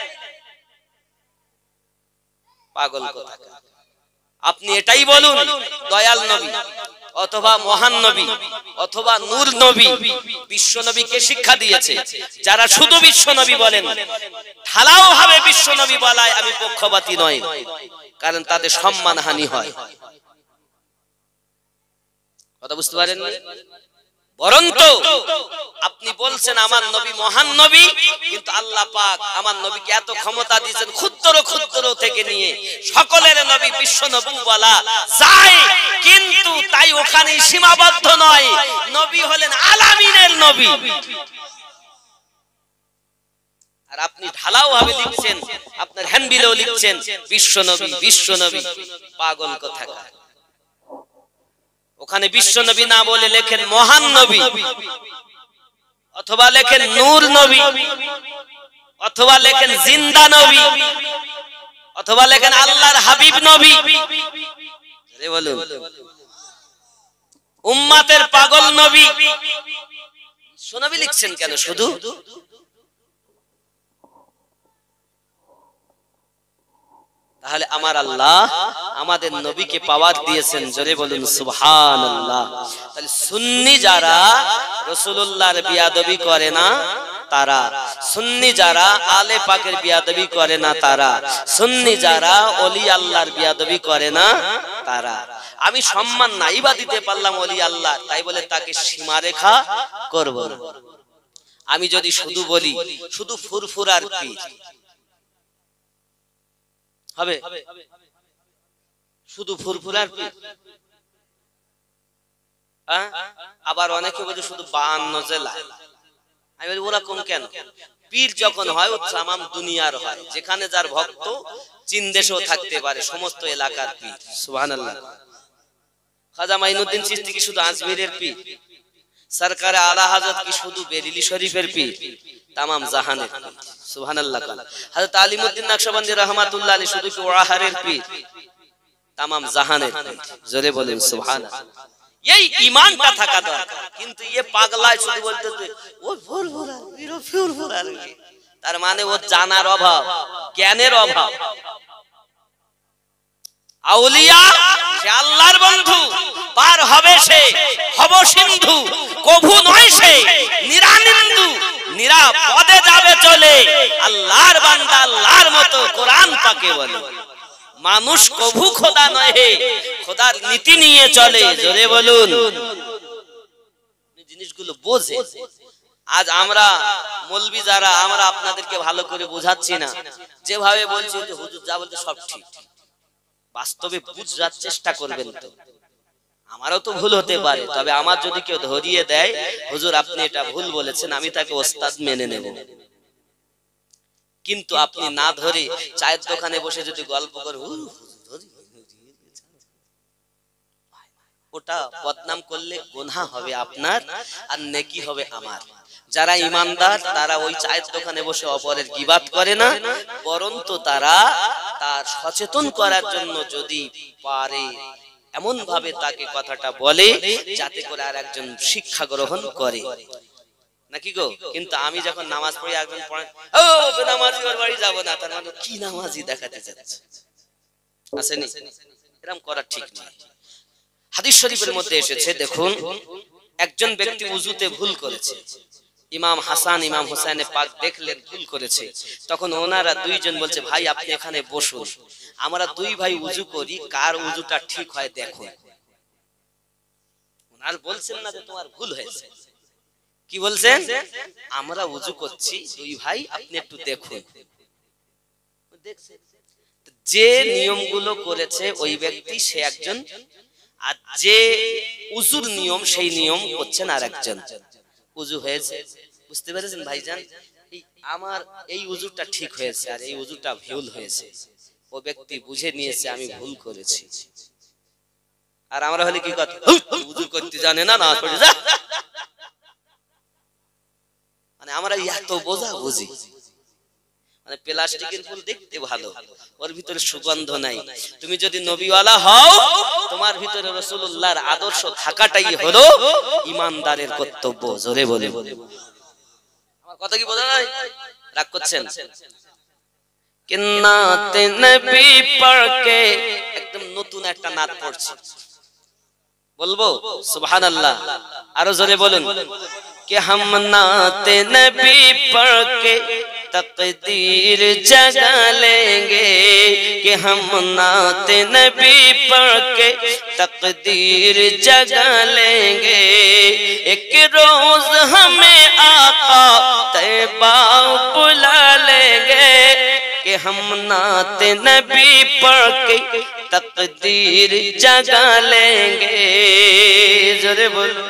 পাগল কোথাকার। আপনি এটাই বলুন দয়াল নবী অথবা মহান নবী অথবা নূর নবী। বিশ্ব নবীকে শিক্ষা দিয়েছে। যারা শুধু বিশ্ব নবী বলেন, ঢালাও ভাবে বিশ্ব নবী বলায় আমি পক্ষপাতী নই, কারণ তাতে সম্মানহানি হয়। কথা বুঝতে পারেন না? বরন্তু আপনি বলছেন আমার নবী মহান নবী, কিন্তু আল্লাহ পাক আমার নবীকে এত ক্ষমতা দিয়েছেন ক্ষুদ্র ক্ষুদ্র থেকে নিয়ে সকলের নবী বিশ্ব নবী বলা যায়, কিন্তু তাই ওখানে সীমাবদ্ধ নয়। নবী হলেন আলামিনের নবী। আর আপনি ঢালাও ভাবে লিখছেন, আপনার হ্যান্ডবিলেও লিখছেন বিশ্ব নবী বিশ্ব নবী। পাগল কোথাকার। ওখানে বিশ্ব নবী না বলে লেখেন মহান নবী, অথবা লেখেন নূর নবী, অথবা লেখেন জিন্দা নবী, অথবা লেখেন আল্লাহর হাবিব নবী। বলুন, উম্মাতের পাগল নবী। বিশ্ব নবী লিখছেন কেন শুধু? তাহলে আমার আল্লাহ আমাদের নবীকে পাওয়ার দিয়েছেন, জোরে বলুন সুবহানাল্লাহ। তাহলে সুন্নি যারা রাসূলুল্লাহর বিয়াদবি করে না তারা, সুন্নি যারা আলে পাকের বিয়াদবি করে না তারা, সুন্নি যারা ওলি আল্লাহর বিয়াদবি করে না তারা। আমি সম্মান নাইবা দিতে পারলাম ওলি আল্লাহ, তাই বলে তাকে সীমারেখা করব না। আমি যদি শুধু বলি শুধু ফুরফুরার পীর হবে, শুধু ফুরফুরার পীর। আবার অনেকে বলে শুধু 52 জেলা। আমি বলি ওরকম কেন? পীর যখন হয় ও তামাম দুনিয়ার হয়, যেখানে যার ভক্ত চীন দেশেও থাকতে পারে, সমস্ত এলাকার পীর। সুবহানাল্লাহ। খাজা মাইনুদ্দিন চিশতি কি শুধু আজমিরের পীর? সরকার আলা হযরত কি শুধু বেরেলি শরীফের পীর? তামাম জাহানের পীর। সুবহানাল্লাহ। হযরত আলিমউদ্দিন নকশবন্দি রাহমাতুল্লাহ আলাইহি শুধু কি ওয়াহারের পীর? তামাম জাহানের পীর। জোরে বলেন সুবহানাল্লাহ। এই ঈমানটা থাকা দরকার। কিন্তু এই পাগলায় শুধু বলতে ও ফুরফুরা পীর, ফুরফুরা, তার মানে ও জানার অভাব, জ্ঞানের অভাব। আউলিয়া সে আল্লাহর বন্ধু, পার হবে সে ভব সিন্ধু, কভু নয় সে নিরানিন্দু, নিরাপদে যাবে চলে, আল্লাহর বান্দা আল্লাহর মতো কোরআন পাকে বলে। মানুষ কভু খোদা নয়, খোদার নীতি নিয়ে চলে। জোরে বলুন। জিনিসগুলো বোঝে। আজ আমরা মৌলবি যারা, আমরা আপনাদেরকে ভালো করে বোঝাচ্ছি না, যেভাবে বলছি যে হুজুর যা বলতে সব ঠিক, বাস্তবে বুঝার চেষ্টা করবেন। তো আমারও তো ভুল হতে পারে, তবে আমার যদি কেউ ধরিয়ে দেয় হুজুর আপনি এটা ভুল বলেছেন, আমি তাকে ওস্তাদ মেনে নেব। কিন্তু আপনি না ধরে চায়ের দোকানে বসে যদি গল্প করে ওটা বদনাম করলে গুনাহ হবে আপনার আর নেকি হবে আমার। যারা ঈমানদার তারা ওই চায়ের দোকানে বসে অপরের গীবাত করে না, বরঞ্চ তারা তার সচেতন করার জন্য যদি পারে এমন ভাবে তাকে কথাটা বলে যাতে করে আর একজন শিক্ষা গ্রহণ করে, নাকি গো? কিন্তু আমি যখন নামাজ পড়ি একজন পড়ে ও বেনামাজি ওর বাড়ি যাব না, তার মানে কি নামাজি দেখাতে যাচ্ছে, আসেনি? এরকম করা ঠিক নয়। হাদিস শরীফের মধ্যে এসেছে, দেখুন একজন ব্যক্তি উযুতে ভুল করেছে, ইমাম হাসান ইমাম হুসাইনে পাক দেখলেন ভুল করেছে, তখন ওনারা দুইজন বলছে ভাই আপনি এখানে বসুন, আমরা দুই ভাই উযু করি, কার উযুটা ঠিক হয় দেখো। ওনার বলছেন না যে তোমার ভুল হয়েছে, কি বলছেন? আমরা উযু করছি দুই ভাই, আপনি একটু দেখুন। যে নিয়মগুলো করেছে ওই ব্যক্তি সে একজন, আর যে উযুর নিয়ম সেই নিয়ম করছেন আর একজন। উযু হয়েছে, বুঝতে পেরেছেন ভাইজান? আমার এই উযুটা ঠিক হয়েছে আর এই উযুটা ভুল হয়েছে, ও ব্যক্তি বুঝে নিয়েছে আমি ভুল করেছি। আর আমরা হলে কি কথা, উযু করতে জানে না, নামাজ পড়ে যা, মানে আমরা এত বোঝা বুঝি। মানে প্লাস্টিকের ফুল দেখতে ভালো, ওর ভিতরে সুগন্ধ নাই। তুমি যদি নবীওয়ালা হও, তোমার ভিতরে রাসূলুল্লাহর আদর্শ থাকাটাই হলো ঈমানদারের কর্তব্য। জোরে বলে, আমার কথা কি বোঝা যায়? রাগ করছেন? कि नात नबी पढ़ के एकदम নতুন একটা নাত পড়ছি, বলবো সুবহানাল্লাহ, আরো জোরে বলুন। कि हम नात नबी पढ़ के तकदीर जगा लेंगे, कि हम नात नबी पढ़ के तकदीर जगा लेंगे, एक रोज हमें आका तैबा बुला लेंगे, कि हम नात नबी पढ़ के तकदीर जगा लेंगे। जरे बोलो।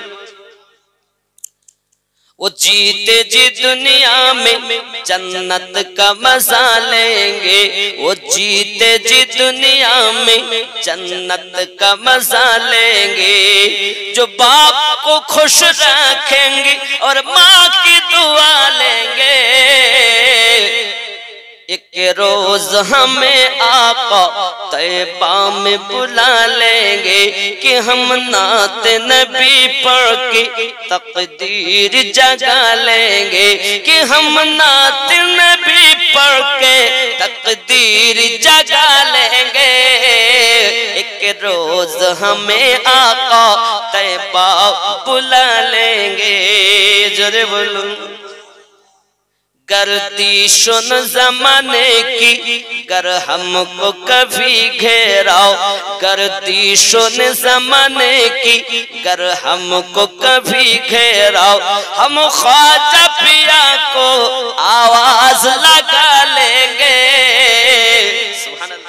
वो जीते जी दुनिया में जन्नत का मजा लेंगे, वो जीते जी दुनिया में जन्नत का मजा लेंगे, जो बाप को खुश रखेंगे और माँ की दुआ लेंगे, एक रोज हमें आका तैबा में बुला लेंगे कि हम नात नबी पढ़ के तकदीर जगा लेंगे, कि हम नात नबी पढ़ के तकदीर जगा लेंगे। एक रोज हमें आका तैबा बुला लेंगे। जोरे बोलो। गर्दिशुन ज़माने की गर हमको कभी घेराओ, गर्दिशुन ज़माने की गर हमको कभी घेराओ, हम ख्वाजा पिया को आवाज लगा लेंगे। सुभान अल्लाह।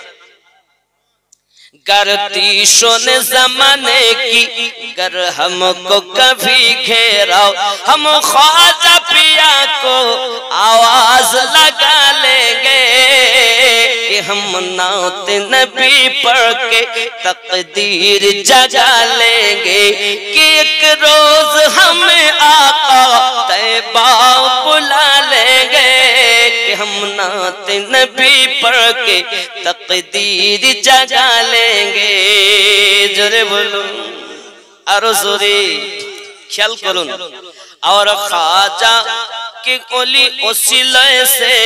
गर्दिशुन ज़माने की गर हमको कभी घेराओ, हम ख्वाजा पिया को आवाज लगा लेंगे कि हम नात नबी पढ़ के तकदीर जगा लेंगे, कि एक रोज हमें आका तैबा बुला लेंगे कि हम नात नबी पढ़ के तकदीर जगा लेंगे। जोरे बोलो आरो जोरे ख्याल करुन। और ख्वाजा के ओली ओसिले से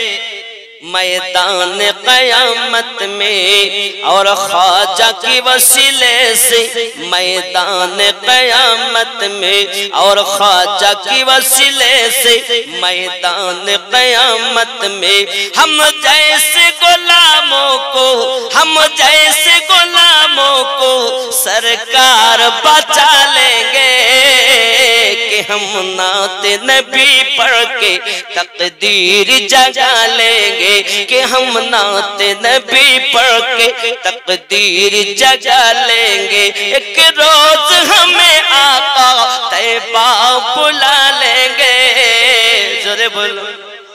मैदान क़यामत में, और ख्वाजा की वसीले से मैदान क़यामत में, और ख्वाजा की वसीले से मैदान क़यामत में, हम जैसे गुलामों को, हम जैसे गुलामों को सरकार बचा लेंगे कि हम नात नबी पढ़ के तकदीर जगा लेंगे, कि हम नात नबी पढ़ के तकदीर जगा लेंगे। एक रोज हमें आका तैबा बुला लेंगे। जोरे बोलो।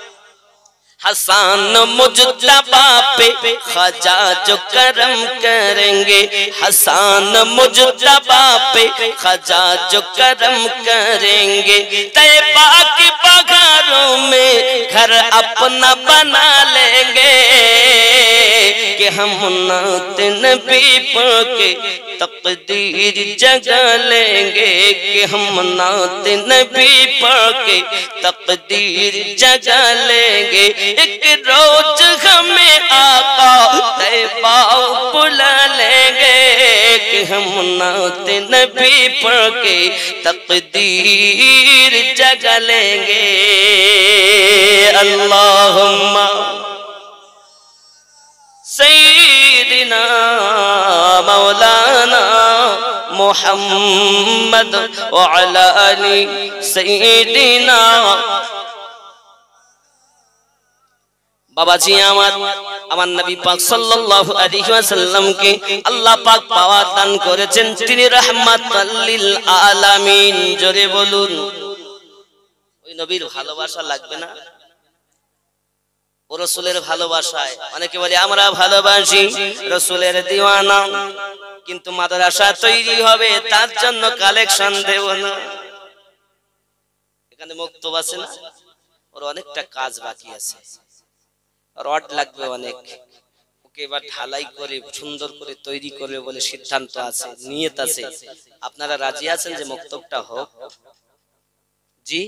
हसन मुजतबा पे ख्वाजा जो करम करेंगे, हसन मुजतबा पे ख्वाजा जो करम करेंगे, तैबा की बगारों में घर अपना बना लेंगे कि हम नात नबी पढ़ के तकदीर जगा लेंगे, कि हम नात नबी पढ़ के तकदीर जगा लेंगे। एक रोज हमें आका तैबा बुला लेंगे कि हम नात नबी पढ़ के तकदीर जगा लेंगे। अल्लाहुम्मा सय्यिदिना मौलाना मुहम्मद व अला आलि सय्यिदिना। बाबाजी আমার নবী পাক সাল্লাল্লাহু আলাইহি ওয়াসাল্লাম কে আল্লাহ পাক পাওয়ার দান করেছেন, তিনি রাহমাতাল লিল আলামিন। জোরে বলুন। ওই নবীর ভালোবাসা লাগবে না? ও রাসূলের ভালোবাসায় অনেকে বলে আমরা ভালোবাসি, রাসূলের দিওয়ানা, কিন্তু মাদ্রাসা তৈরি হবে তার জন্য কালেকশন দেব না। এখানে মক্তব আছে না, ওর অনেকটা কাজ বাকি আছে, রড লাগবে অনেক, ওকে এবার ঢালাই করে সুন্দর করে তৈরি করবে বলে সিদ্ধান্ত আছে, নিয়ত আছে। আপনারা রাজি আছেন যে মক্তবটা হোক? জি,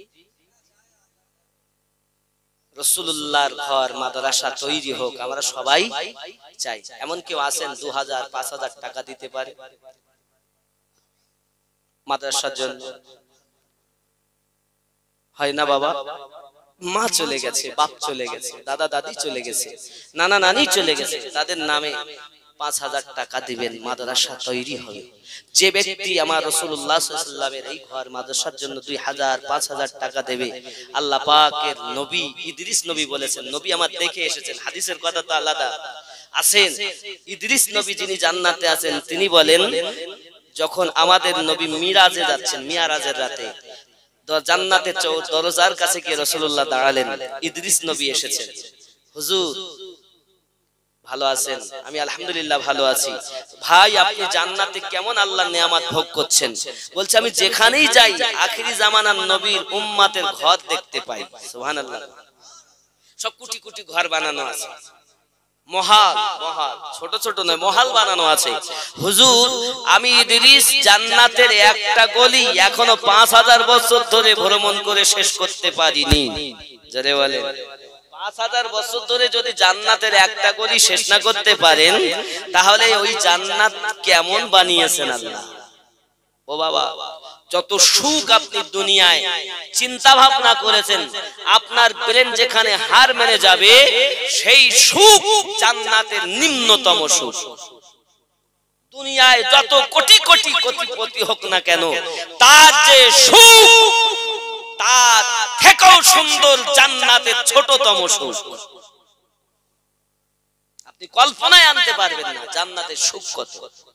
রাসূলুল্লাহর ঘর মাদ্রাসা তৈরি হোক, আমরা সবাই চাই। এমন কেউ আছেন 2000-5000 টাকা দিতে পারে মাদ্রাসার জন্য? হয় না বাবা? মা চলে গেছে, বাপ চলে গেছে, দাদা দাদি চলে গেছে, নানা নানি চলে গেছে, তাদের নামে 5000 টাকা দিবেন, মাদ্রাসা তৈরি হবে। যে ব্যক্তি আমার রাসূলুল্লাহ সাল্লাল্লাহু আলাইহি ওয়াসাল্লামের এই ঘর মাদ্রাসার জন্য 2000-5000 টাকা দেবে, আল্লাহ পাকের নবী ইদ্রিস নবী বলেছেন, নবী আমার দেখে এসেছেন, হাদিসের কথা তো আলাদা আছেন। ইদ্রিস নবী যিনি জান্নাতে আছেন, তিনি বলেন যখন আমাদের নবী মিরাজে যাচ্ছেন, মিরাজের রাতে জান্নাতের দরজার কাছে গিয়ে রাসূলুল্লাহ দাঁড়ালেন, ইদ্রিস নবী এসেছেন, হুজুর ভালো আছেন? আমি আলহামদুলিল্লাহ ভালো আছি। ভাই আপনি জান্নাতে কেমন আল্লাহর নিয়ামত ভোগ করছেন? বলছে আমি যেখানেই যাই আখিরি জামানার নবীর উম্মতের ঘর দেখতে পাই। সুবহানাল্লাহ। সব কোটি কোটি ঘর বানানো আছে, মহাল মহাল, ছোট ছোট নয়, মহাল বানানো আছে। হুজুর আমি ইদ্রিস জান্নাতের একটা গলি এখনো 5000 বছর ধরে ভ্রমণ করে শেষ করতে পারিনি। যারে বলে 5000 বছর ধরে যদি জান্নাতের একটা গলি শেষ না করতে পারেন, তাহলে ওই জান্নাত কেমন বানিয়েছেন আল্লাহ। ও বাবা, যত সুখ আপনি দুনিয়ায় চিন্তা ভাবনা করেছেন, আপনার ব্রেন যেখানে হার মেনে যাবে, সেই সুখ জান্নাতের নিম্নতম সুখ। দুনিয়ায় যত কোটি কোটি কোটিপতি হোক না কেন, তার যে সুখ, তার থেকেও সুন্দর জান্নাতের ছোটতম সুখ। আপনি কল্পনায় আনতে পারবেন না জান্নাতের সুখ কত।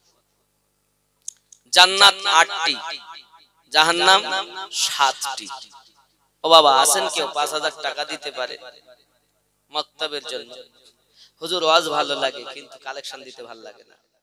জান্নাত 8টি, জাহান্নাম 7টি। ও বাবা, আছেন কেউ 5000 টাকা দিতে পারে মক্তবের জন্য? হুজুর ওয়াজ ভালো লাগে কিন্তু কালেকশন দিতে ভালো লাগে না।